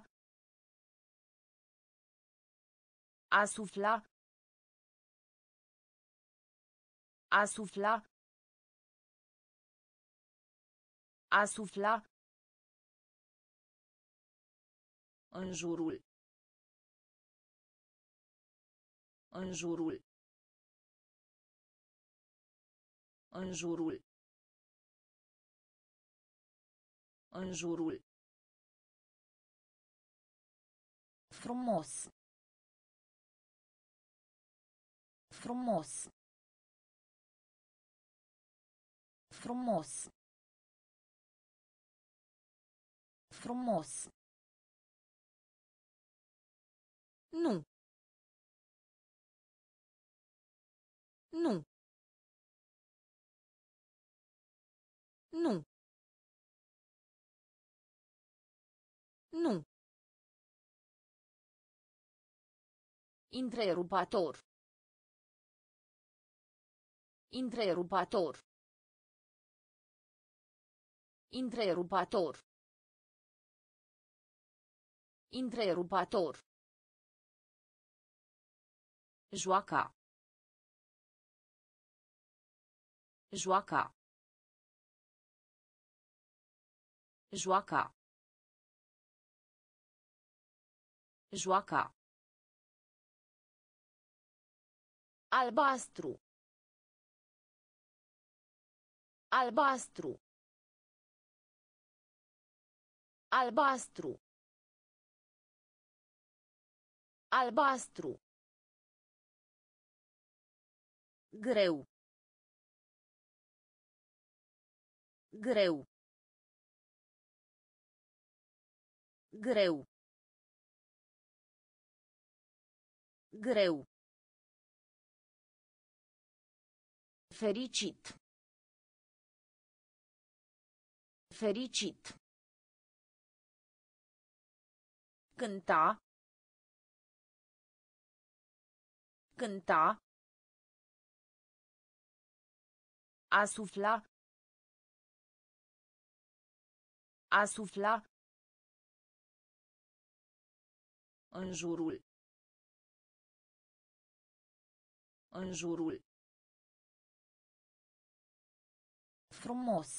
A sufla. A sufla. A sufla. În jurul. În jurul. În jurul. În jurul. Frumos. Frumos. Frumos. Frumos. Nu. Nu. Nu. Nu. Întrerupator. Întrerupator. Întrerupator. Întrerupator. Joaca. Joaca. Joaca. Joaca. Albastru. Albastru. Albastru. Albastru. Greu. Greu. Greu. Greu. Fericit. Fericit. Cânta. Cânta. A sufla. A sufla. În jurul. În jurul. Frumos.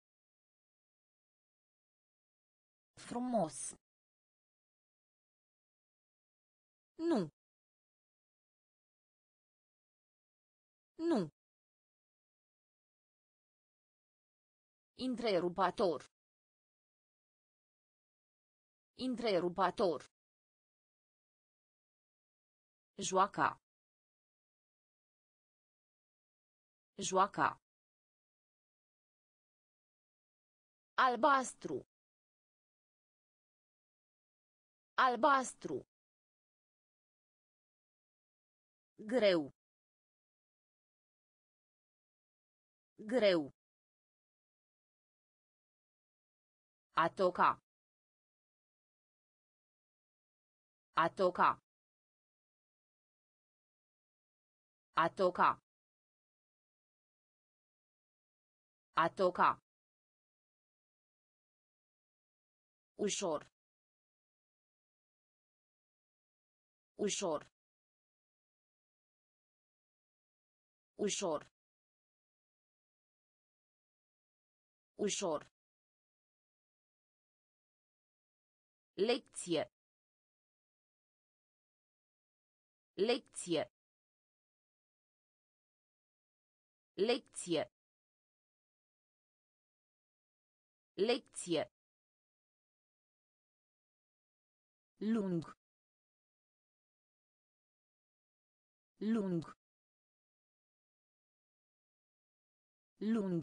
Frumos. Nu. Nu. Întrerupator. Întrerupator. Joaca. Joaca. Albastru. Albastru. Greu. Greu. A toca. A toca. A toca. A toca. Ușor. Ușor. Ușor. Ușor. Lecție. Lecție. Lecție. Lecție. Lung. Lung. Lung.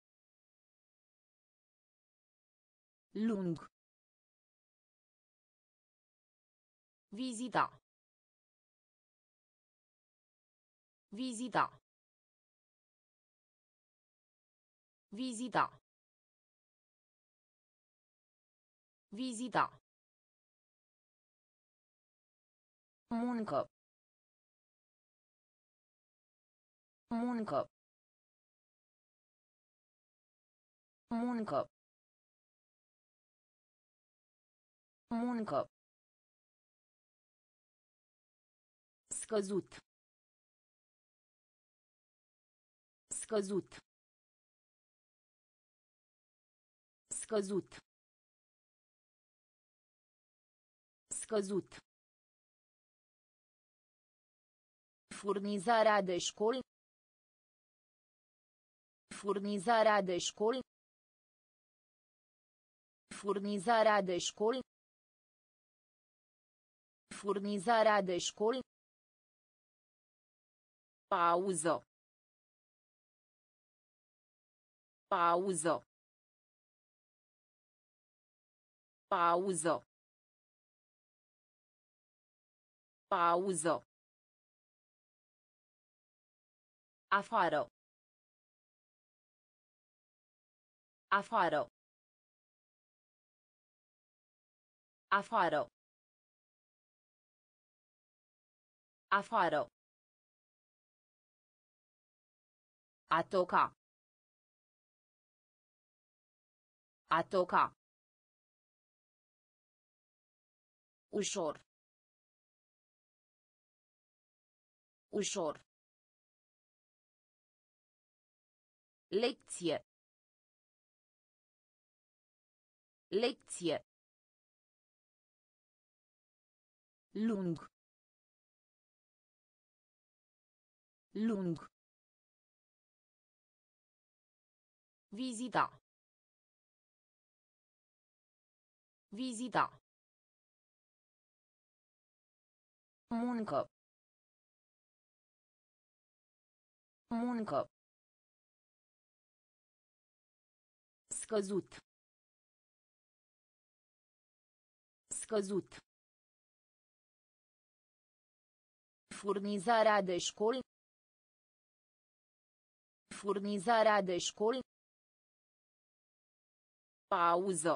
Lung. Vizita. Vizita. Vizita. Vizita. Muncă. Muncă. Muncă. Muncă. Scăzut. Scăzut. Scăzut. Scăzut. Furnizarea de școli. Furnizarea de școli. Furnizarea de școli. Furnizarea de școli. Pauză. Pauză. Pauză. Pauză. Afară. Afară. Afară. Afară. A toca. A toca. Ușor. Ușor. Lecție. Lecție. Lung. Lung. Vizita. Vizita. Muncă. Muncă. Scăzut. Scăzut. Furnizarea de școli. Furnizarea de școli. Pauză.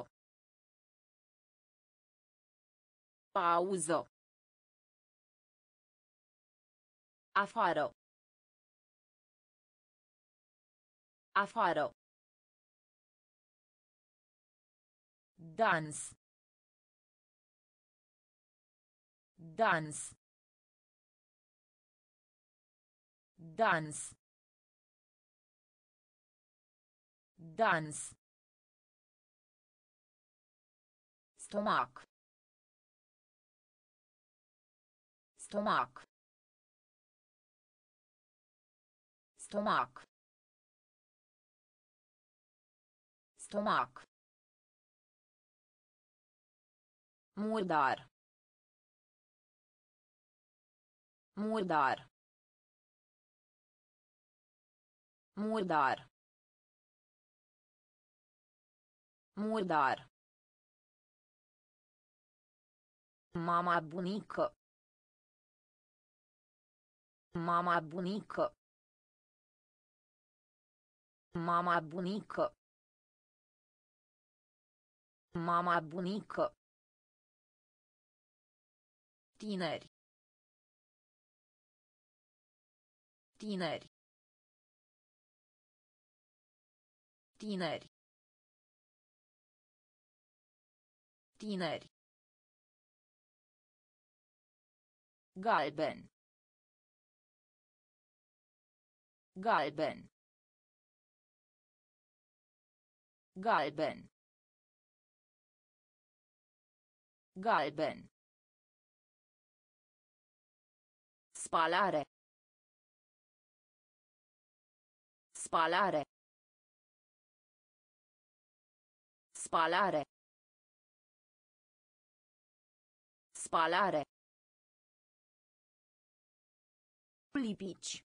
Pauză. Afară. Afară. Dans. Dans. Dans. Dans. Stomac. Stomac. Stomac. Stomac. Murdar. Murdar. Murdar. Murdar. Mama bunică. Mama bunică. Mama bunică. Mama bunică. Tineri. Tineri. Tineri. Tineri. Galben. Galben. Galben. Galben. Spalare. Spalare. Spalare. Spalare. Lipici.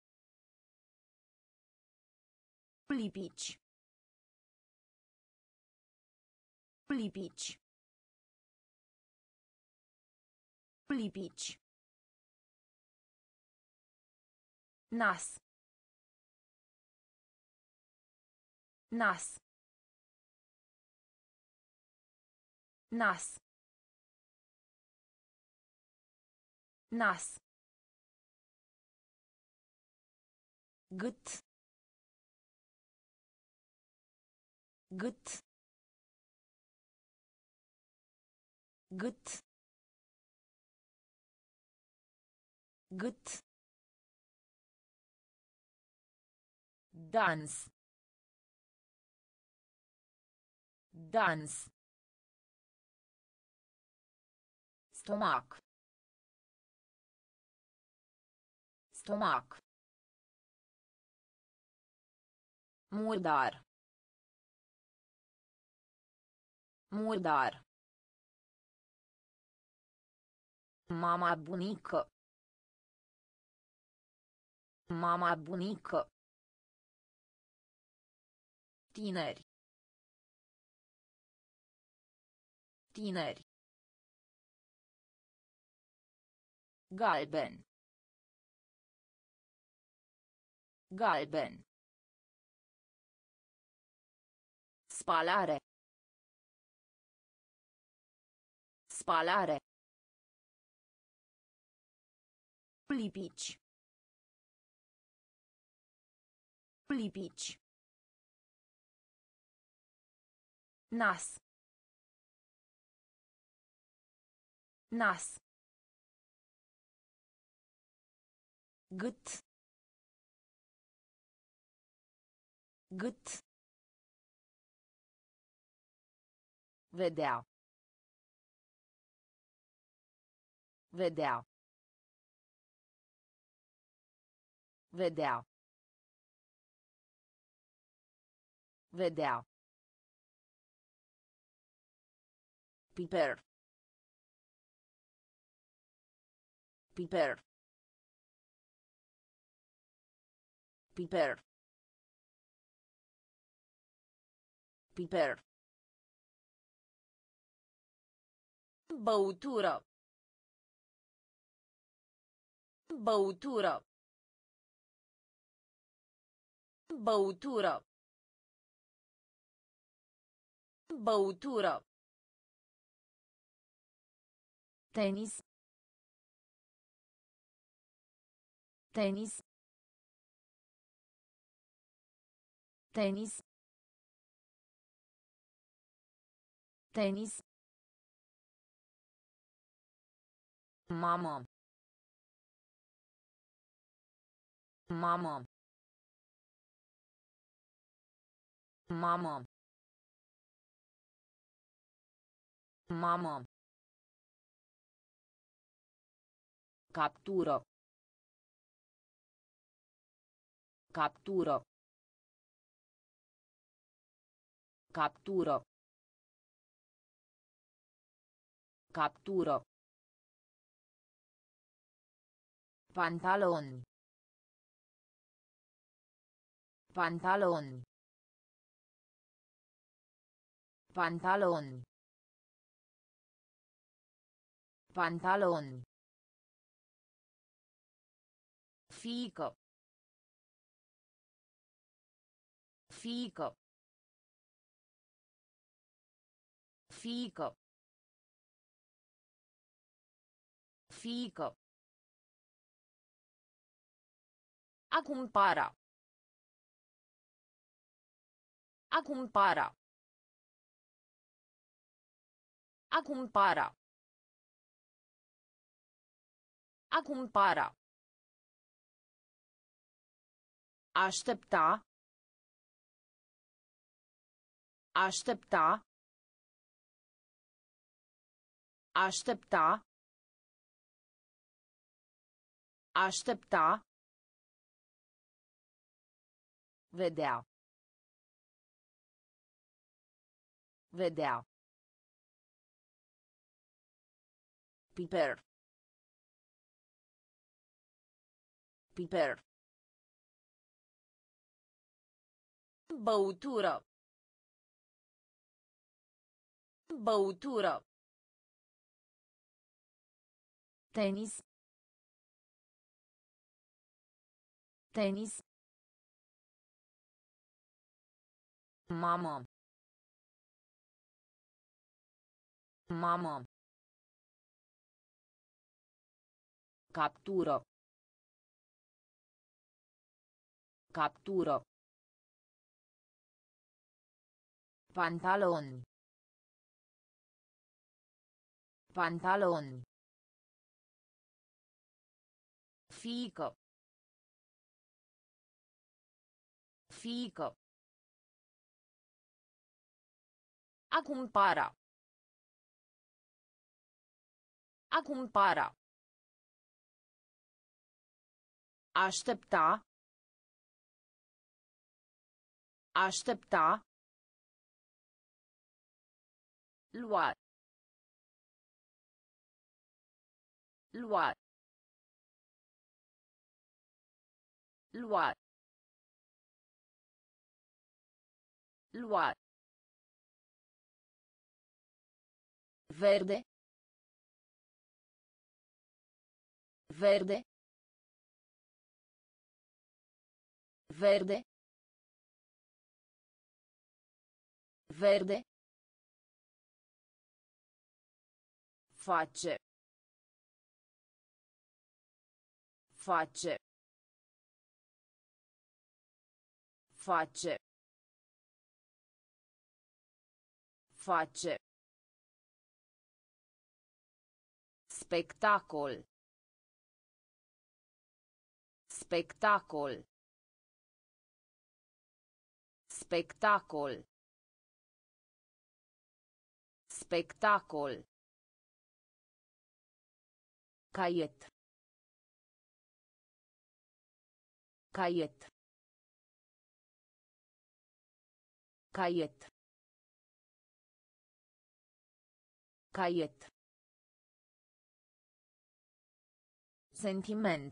Lipici. Lipici. Lipici. Nas. Nas. Nas. Nas. Gât. Gât. Gât. Gât. Dans. Dans. Stomac. Stomac. Murdar. Murdar. Mama bunică. Mama bunică. Tineri. Tineri. Galben. Galben. Spalare. Spalare. Lipici. Lipici. Nas. Nas. Gât. Gât. Vedea. Vedea. Vedea. Vedea. Piper. Piper. Piper. Piper. Băutură. Băutură. Băutură. Băutură. Tenis. Tenis. Tenis. Tenis. Mamă. Mamă. Mamă. Mamă. Captură. Captură. Captură. Captură. Pantaloni. Pantaloni. Pantaloni. Pantaloni. Fiică. Fiică. Fiică. Fiică. A cumpăra. A cumpăra. A cumpăra. A cumpăra. Aștepta. Aștepta. Aștepta. Aștepta. Vedea. Vedea. Piper. Piper. Băutură. Băutură. Tenis. Tenis. Mamă. Mamă. Captură. Captură. Pantaloni. Pantaloni. Fiică. Fiică. A cumpăra. A cumpăra. Aștepta. Aștepta. Lua. Lua. Lua. Lua. Verde. Verde. Verde. Verde. Face. Face. Face. Face. Spectacol. Spectacol. Spectacol. Spectacol. Caiet. Caiet. Caiet. Caiet. Sentiment.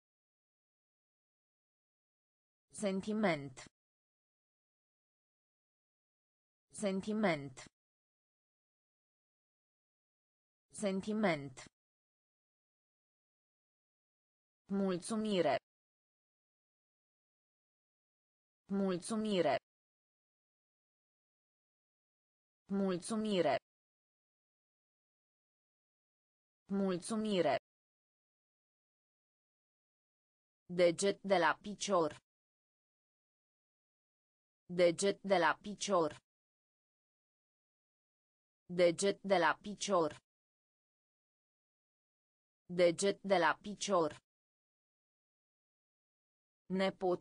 Sentiment. Sentiment. Sentiment. Mulțumire. Mulțumire. Mulțumire. Mulțumire. Deget de la picior. Deget de la picior. Deget de la picior. Deget de la picior. Nepot.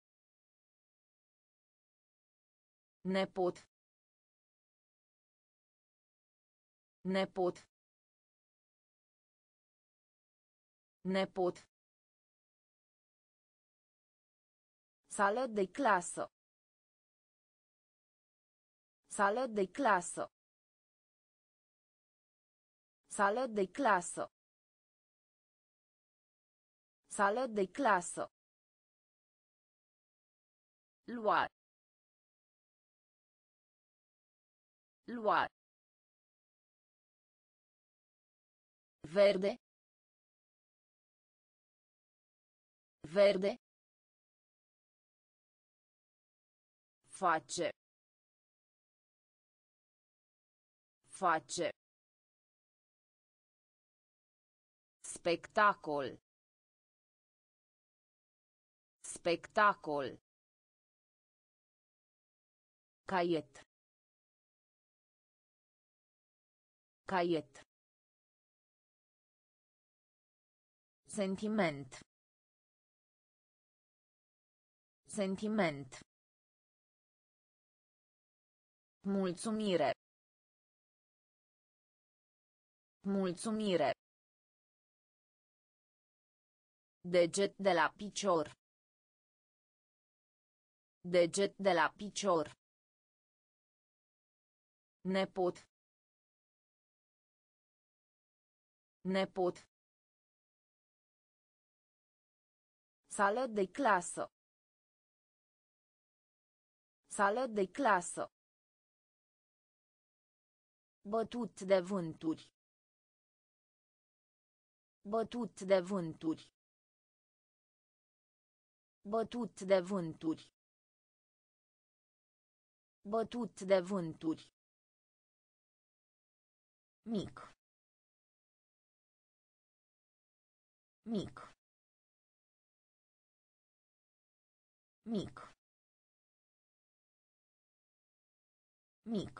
Nepot. Nepot. Nepot. Sală de clasă. Sală de clasă. Sală de clasă. Sală de clasă. Lua. Lua. Verde. Verde. Face. Face. Spectacol. Spectacol. Caiet. Caiet. Sentiment. Sentiment. Mulțumire. Mulțumire. Deget de la picior. Deget de la picior. Nepot. Nepot. Sală de clasă. Sală de clasă. Bătut de vânturi. Bătut de vânturi. Bătut de vânturi. Bătut de vânturi. Mic. Mic. Mic. Mic.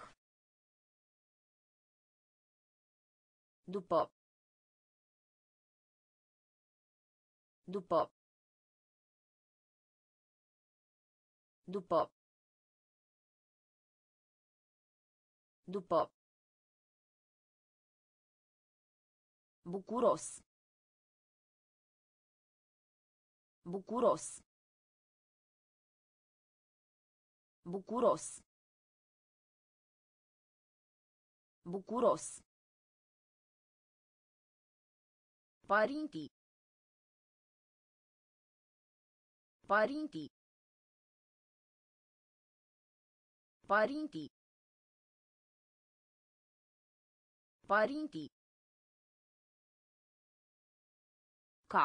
După. După. După. După. Bucuros. Bucuros. Bucuros. Bucuros. Părinții. Părinții. Părinții. Părinții. Ca.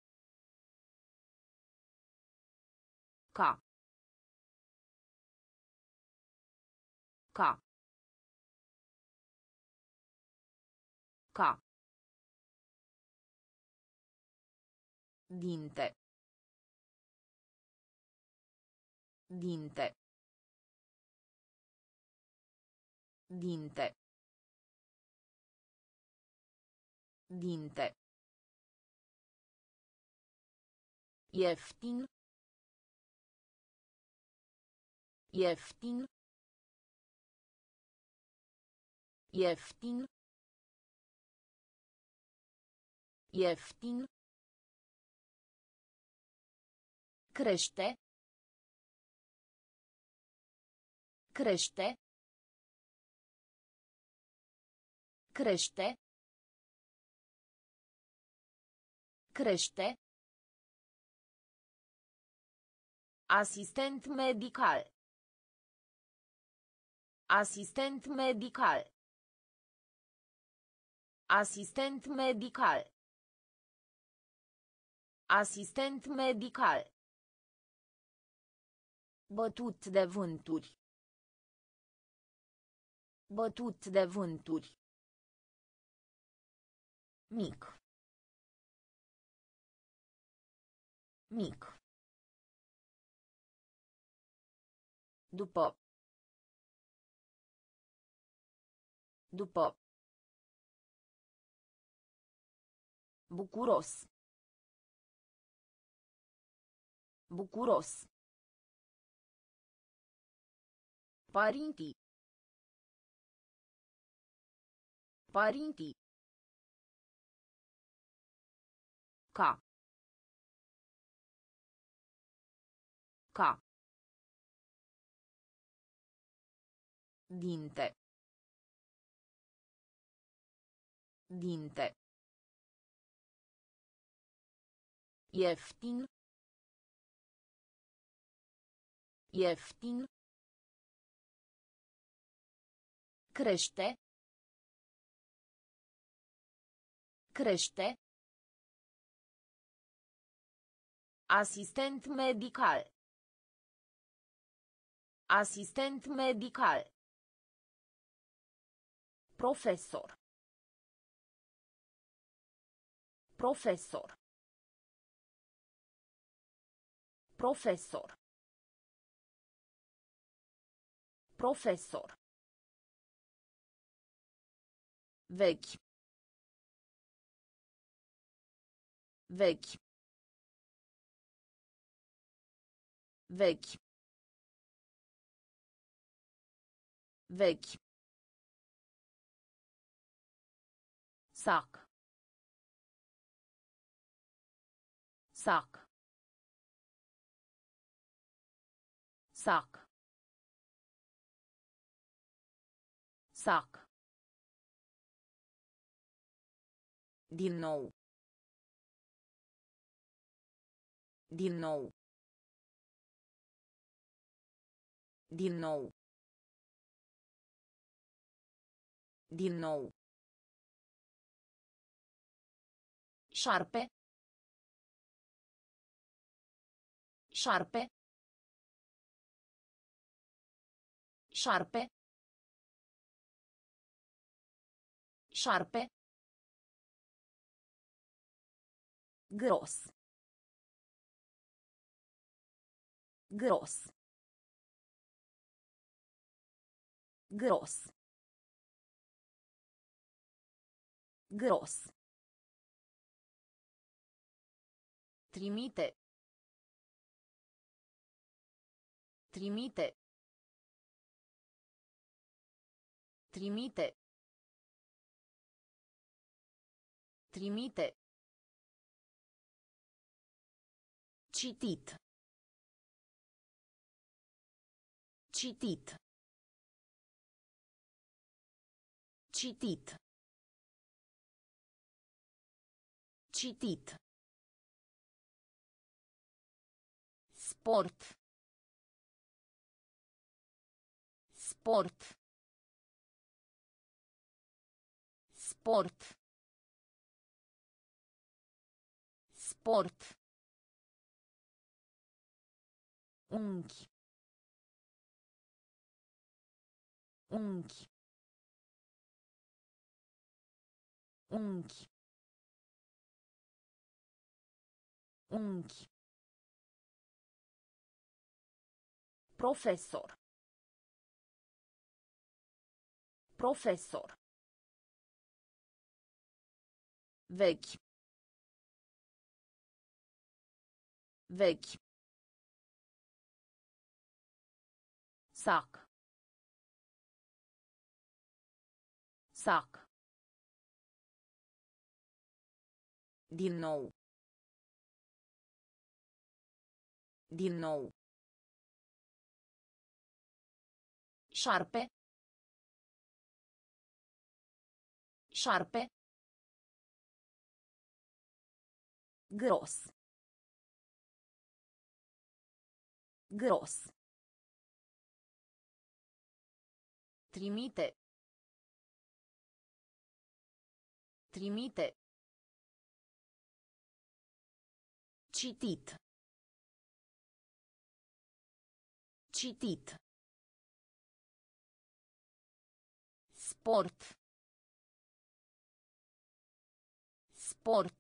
Ca. Ca. Ca. Dinte. Dinte. Dinte. Dinte. Ieftin. Ieftin. Ieftin. Ieftin. Crește. Crește. Crește. Crește. Asistent medical. Asistent medical. Asistent medical. Asistent medical. Bătut de vânturi. Bătut de vânturi. Mic. Mic. După. După. Bucuros. Bucuros. Părinții. Părinții. Ca. Ca. Dinte. Dinte. Ieftin. Ieftin. Crește. Crește. Asistent medical. Asistent medical. Profesor. Profesor. Profesor. Profesor. Vechi. Vechi. Vechi. Vechi. Sac. Sac. Sac. Sac. Din nou. Din nou. Din nou. Din nou. Șarpe. Șarpe. Șarpe. Șarpe. Gros. Gros. Gros. Gros. Trimite. Trimite. Trimite. Trimite. Citit. Citit. Citit. Citit. Sport. Sport. Sport. Sport. Unchi. Unchi. Unchi. Unchi. Profesor. Profesor. Vechi. Vechi. Sac. Sac. Din nou. Din nou. Șarpe. Șarpe. Gros. Gros. Trimite. Trimite. Citit. Citit. Sport. Sport.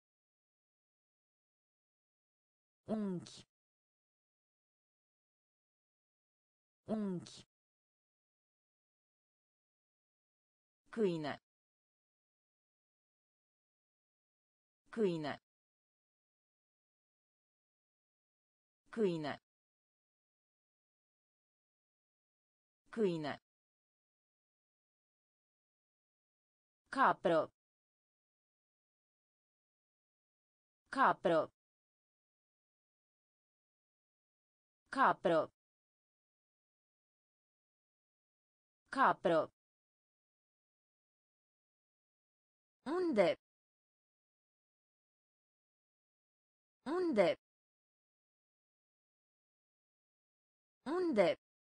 Unchi. Unchi. Câine. Câine. Câine. Câine. Capră. Capră. Capră. Capră. Unde? Unde? Unde?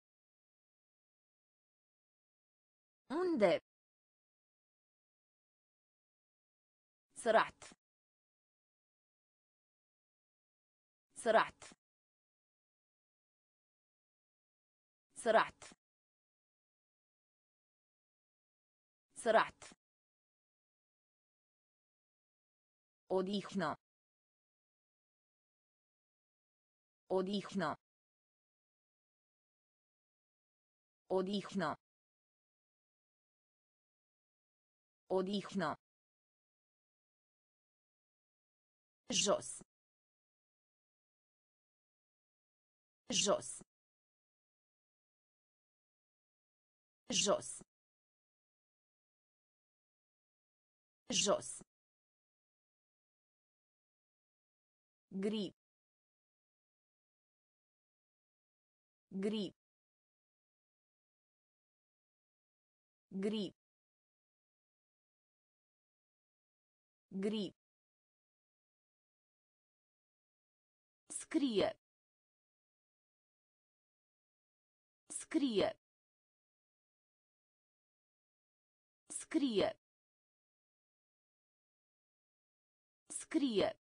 Unde? سرعت. سرعت. سرعت. سرعت. Odihnă. Odihnă. Odihnă. Odihnă. Jos. Jos. Jos. Jos. Gri. Gri. Gri. Gri. Scrie. Scrie. Scrie. Scrie.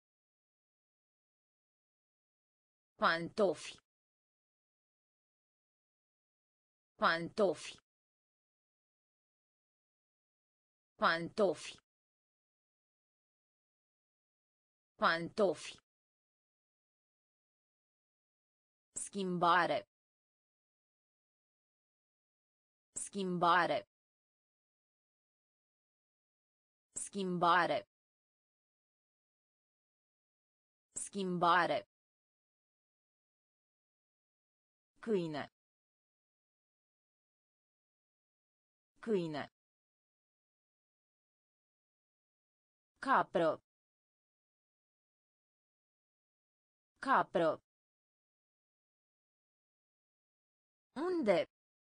Pantofi. Pantofi. Pantofi. Pantofi. Schimbare. Schimbare. Schimbare. Schimbare. Câine. Câine. Capră. Capră. Unde?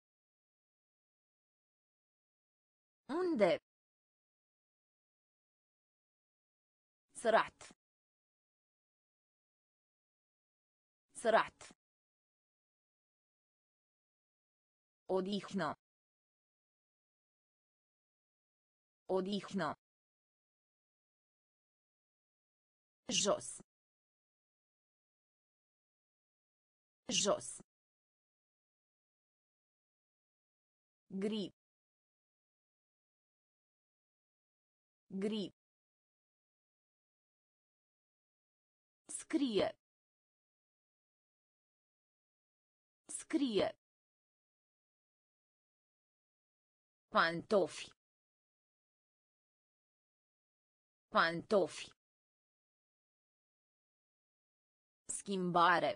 Unde? سرعت. سرعت. Odihnă. Odihnă. Jos. Jos. Gri. Gri. Scrie. Scrie. Pantofi. Pantofi. Schimbare.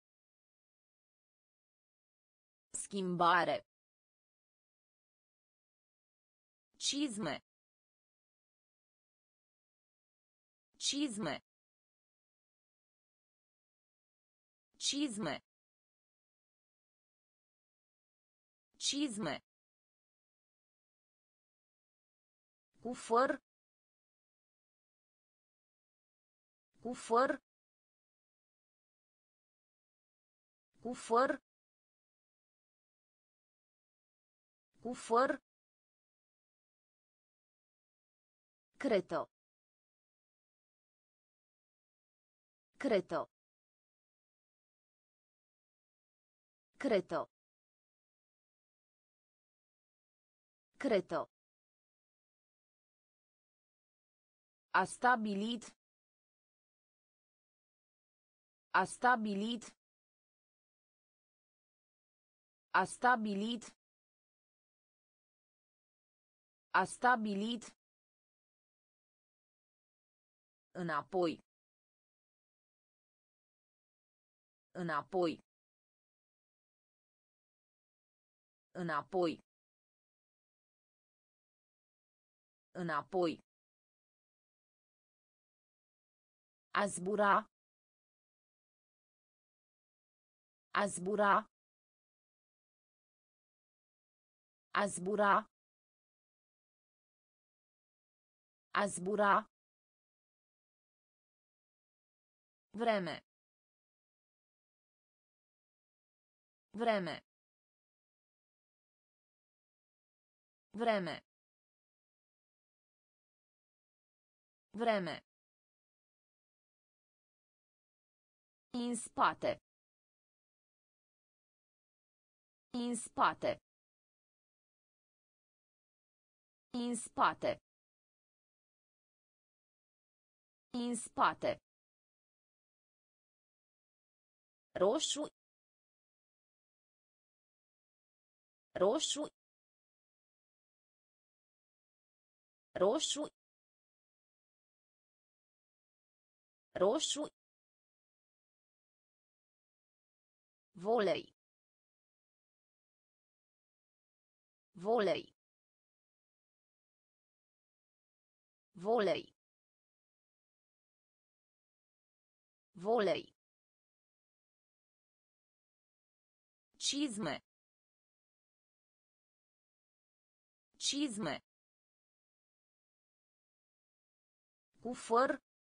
Schimbare. Cizme. Cizme. Cizme. Cizme. Cufăr. Cufăr. Cufăr. Cufăr. Creto. Creto. Creto. Creto. A stabilit. A stabilit. A stabilit. A stabilit. Înapoi. Înapoi. Înapoi. Înapoi. A zbura. A zbura. A zbura. A zbura. Vreme. Vreme. Vreme. Vreme. În spate. În spate. În spate. În spate. Roșu. Roșu. Roșu. Roșu. Volei. Volei. Volei. Volei. Cizme. Cizme. Cufăr.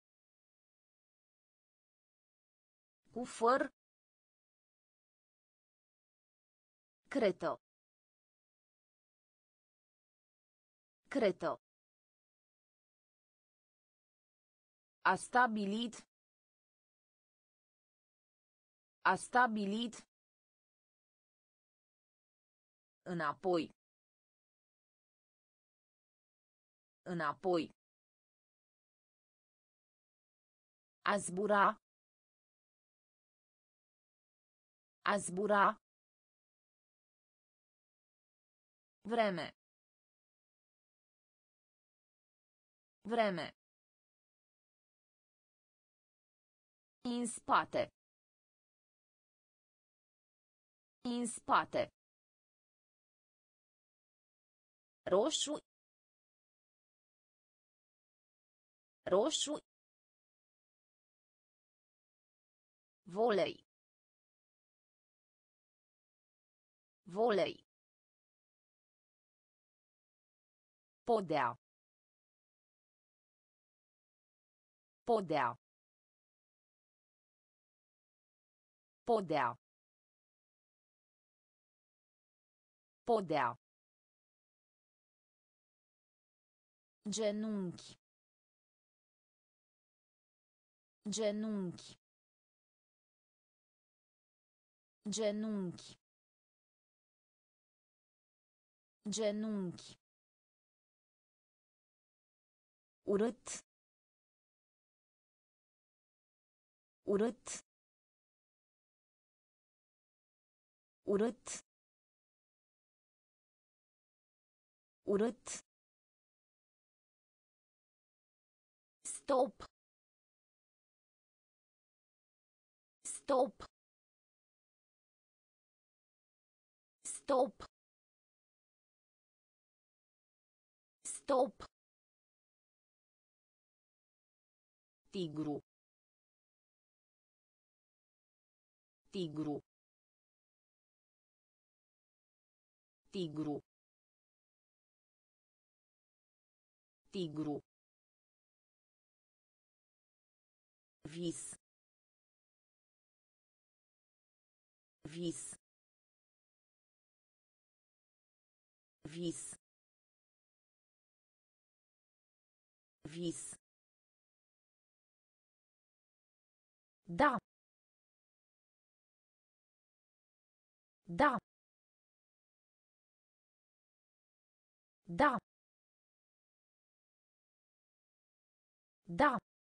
Cufăr. Creto. Creto. A stabilit. A stabilit. Înapoi. Înapoi. A zbura. A zbura. Vreme. Vreme. În spate. În spate. Roșu. Roșu. Volei. Volei. Podea. Podea. Podea. Podea. Genunchi. Genunchi. Genunchi. Genunchi. Urât. Urât. Urât. Urât. Stop. Stop. Stop. Stop. Tigru. Tigru. Tigru. Tigru. Vis. Vis. Vis. Vis. Da. Da. Da. Da.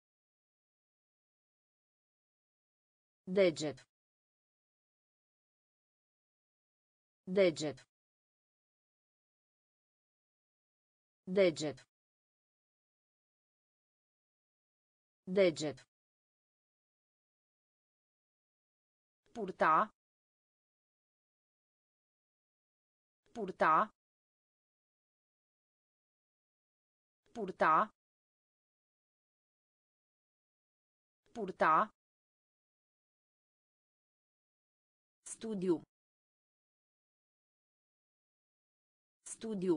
Deget. Deget. Deget. Deget. Purta. Purta. Purta. Purta. Studiu. Studiu.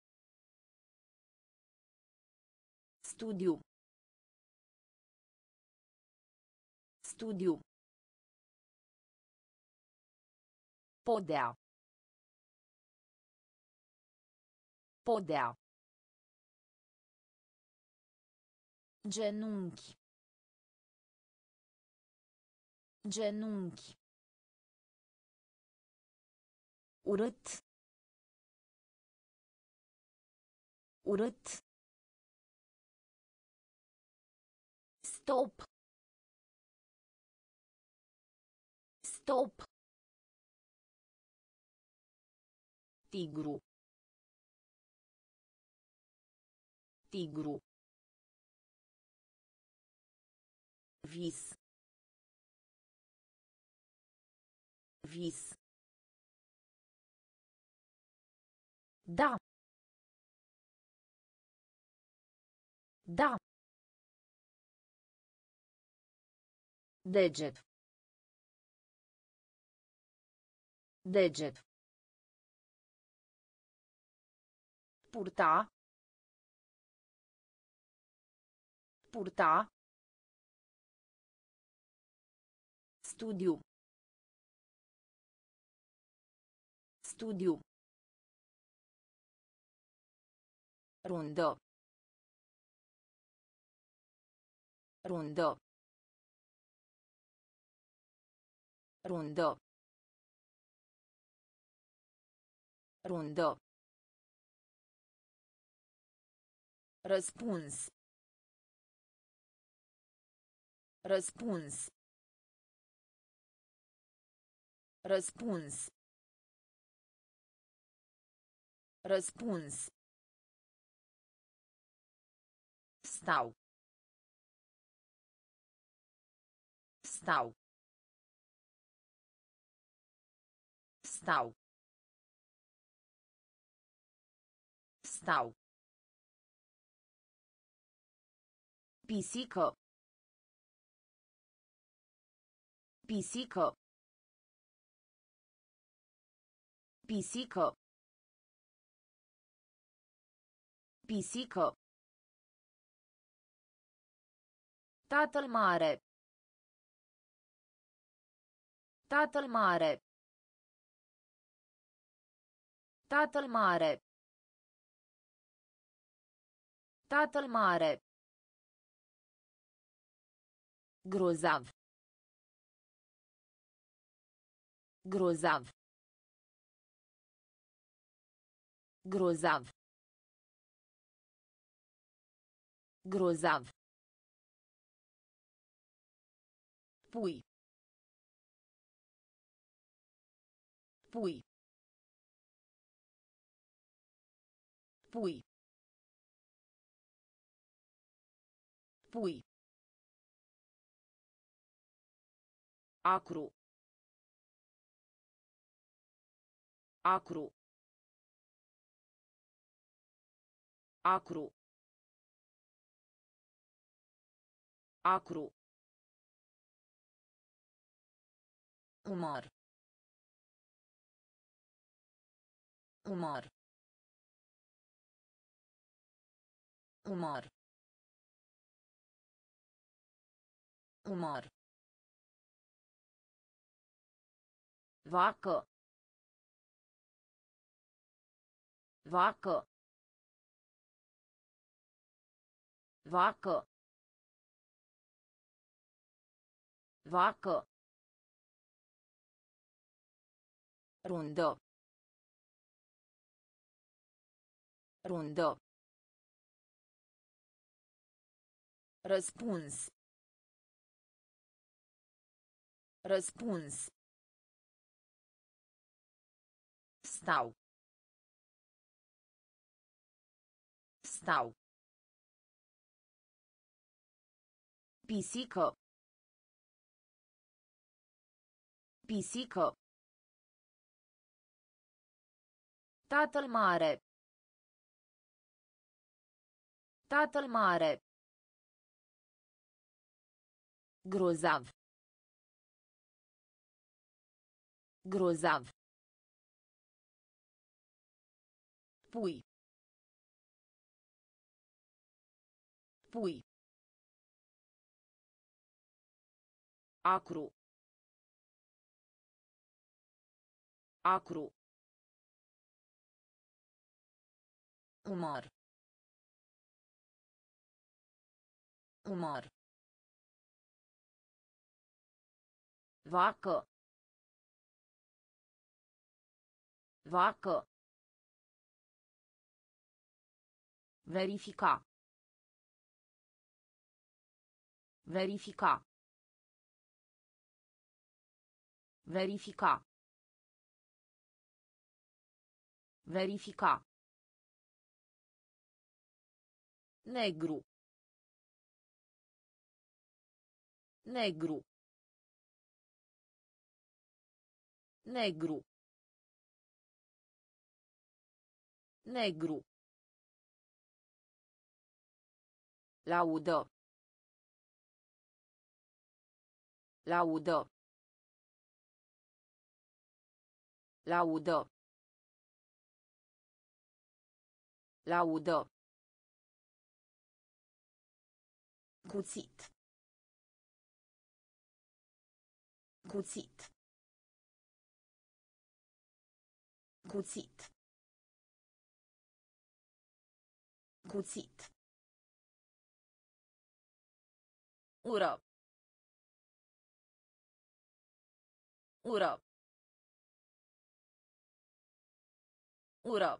Studiu. Studiu. Podea. Podea. Genunchi. Genunchi. Urât. Urât. Stop. Stop. Tigru. Tigru. Vis. Vis. Da. Da. Deget. Deget. Purta. Purta. Studiu. Studiu. Rundă. Rundă. Rundă. Rundă. Răspuns. Răspuns. Răspuns. Răspuns. Stau. Stau. Stau. Stau. Pisică. Pisică. Pisică. Pisică. Tatăl mare. Tatăl mare. Tatăl mare. Tatăl mare. Grozav. Grozav. Grozav. Grozav. Pui. Pui. Pui. Pui. Acru. Acru. Acru. Acru. Umăr. Umăr. Umăr. Umăr. Vacă. Vacă. Vacă. Vacă. Rundă. Rundă. Răspuns. Răspuns. Stau. Stau. Pisică. Pisică. Tatăl mare. Tatăl mare. Grozav. Grozav. Pui. Pui. Acru. Acru. Umăr. Umăr. Vacă. Vacă. Verifica. Verifica. Verifica. Verifica. Negru. Negru. Negru. Negru. Laudă. Laudă. Laudă. Laudă. Cuțit. Cuțit. Cuțit. Cuțit. Ură. Ură. Ură.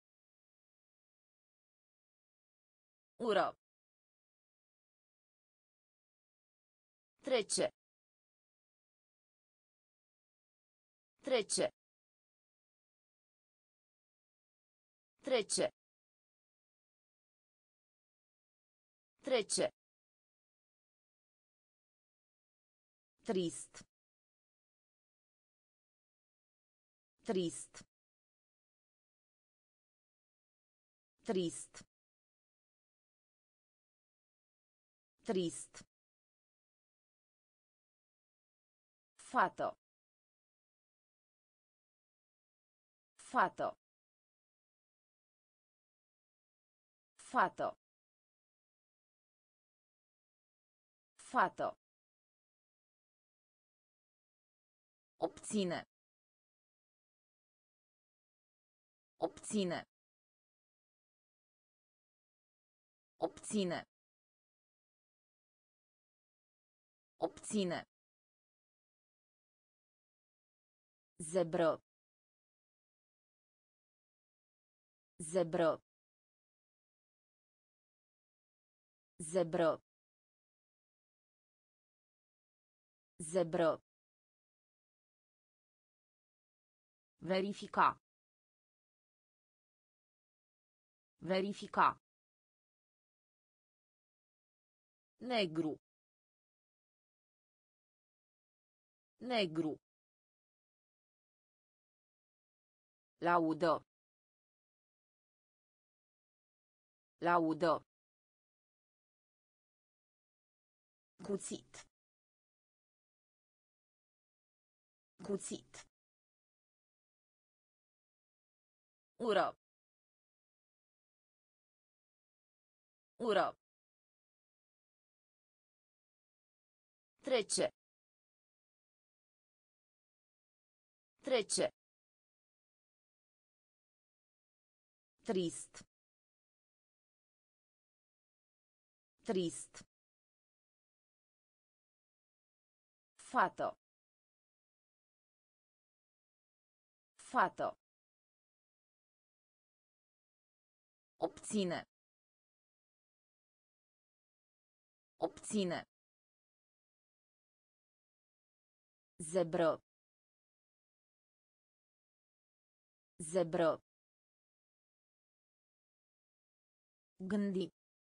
Ură. Trece. Trece. Trece. Trece. Trist. Trist. Trist. Trist. Fată. Fată. Fată. Fată. Obține. Obține. Obține. Obține. Zebră. Zebră. Zebră. Zebră. Verifica. Verifica. Negru. Negru. Laudă. Laudă. Cuțit. Cuțit. Ură. Ură. Trece. Trece. Trist. Trist. Fată. Fată. Obține. Obține. Zebră. Zebră. Gândi.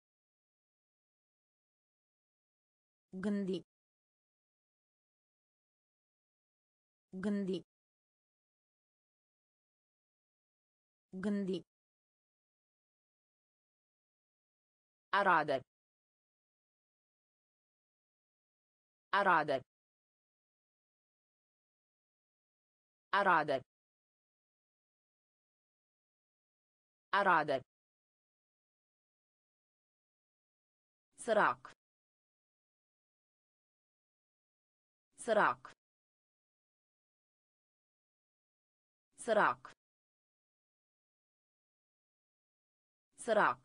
Gândi. Gândi. Gândi. Arade. Arade. Arade. Arade. Sărac. Sărac. Sărac. Sărac.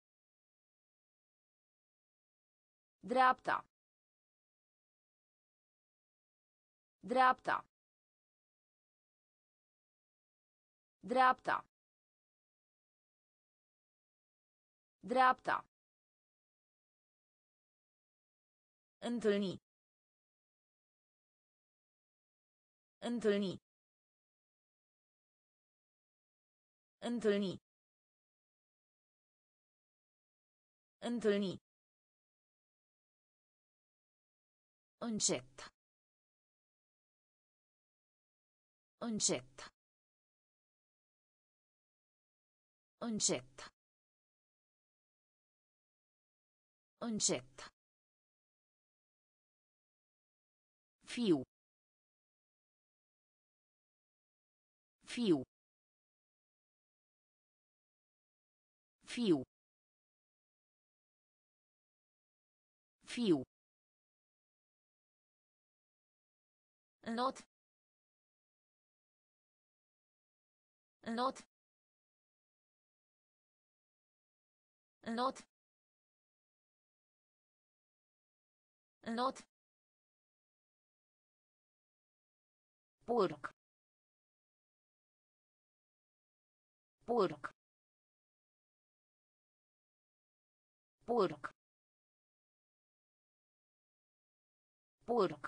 Dreapta. Dreapta. Dreapta. Dreapta. Întâlni. Întâlni. Întâlni. Întâlni. Încet. Încet. Încet. Încet. Fiu. Fiu. Fiu. Fiu. Lot. Lot. Lot. Lot. Porc. Porc. Porc. Porc.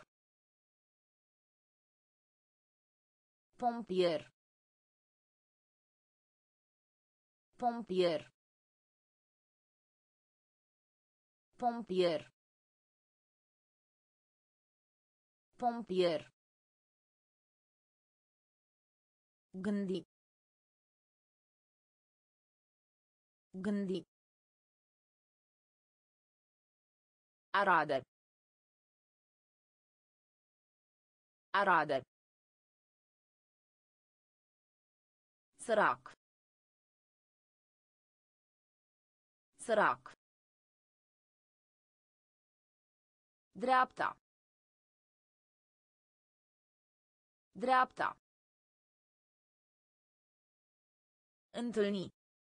Pompier. Pompier. Pompier. Pompier. Gândi. Gândi. Arade. Arade. Sărac. Sărac. Dreapta. Dreapta. Întâlni.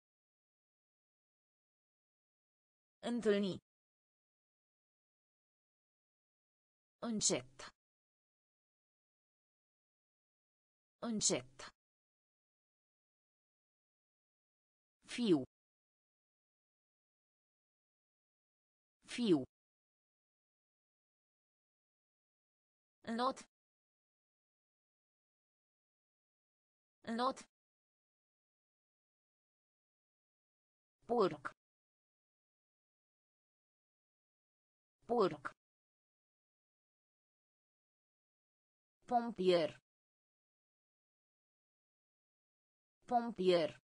Întâlni. Încet. Încet. Fiu. Fiu. Lot. Lot. Porc. Porc. Pompier. Pompier.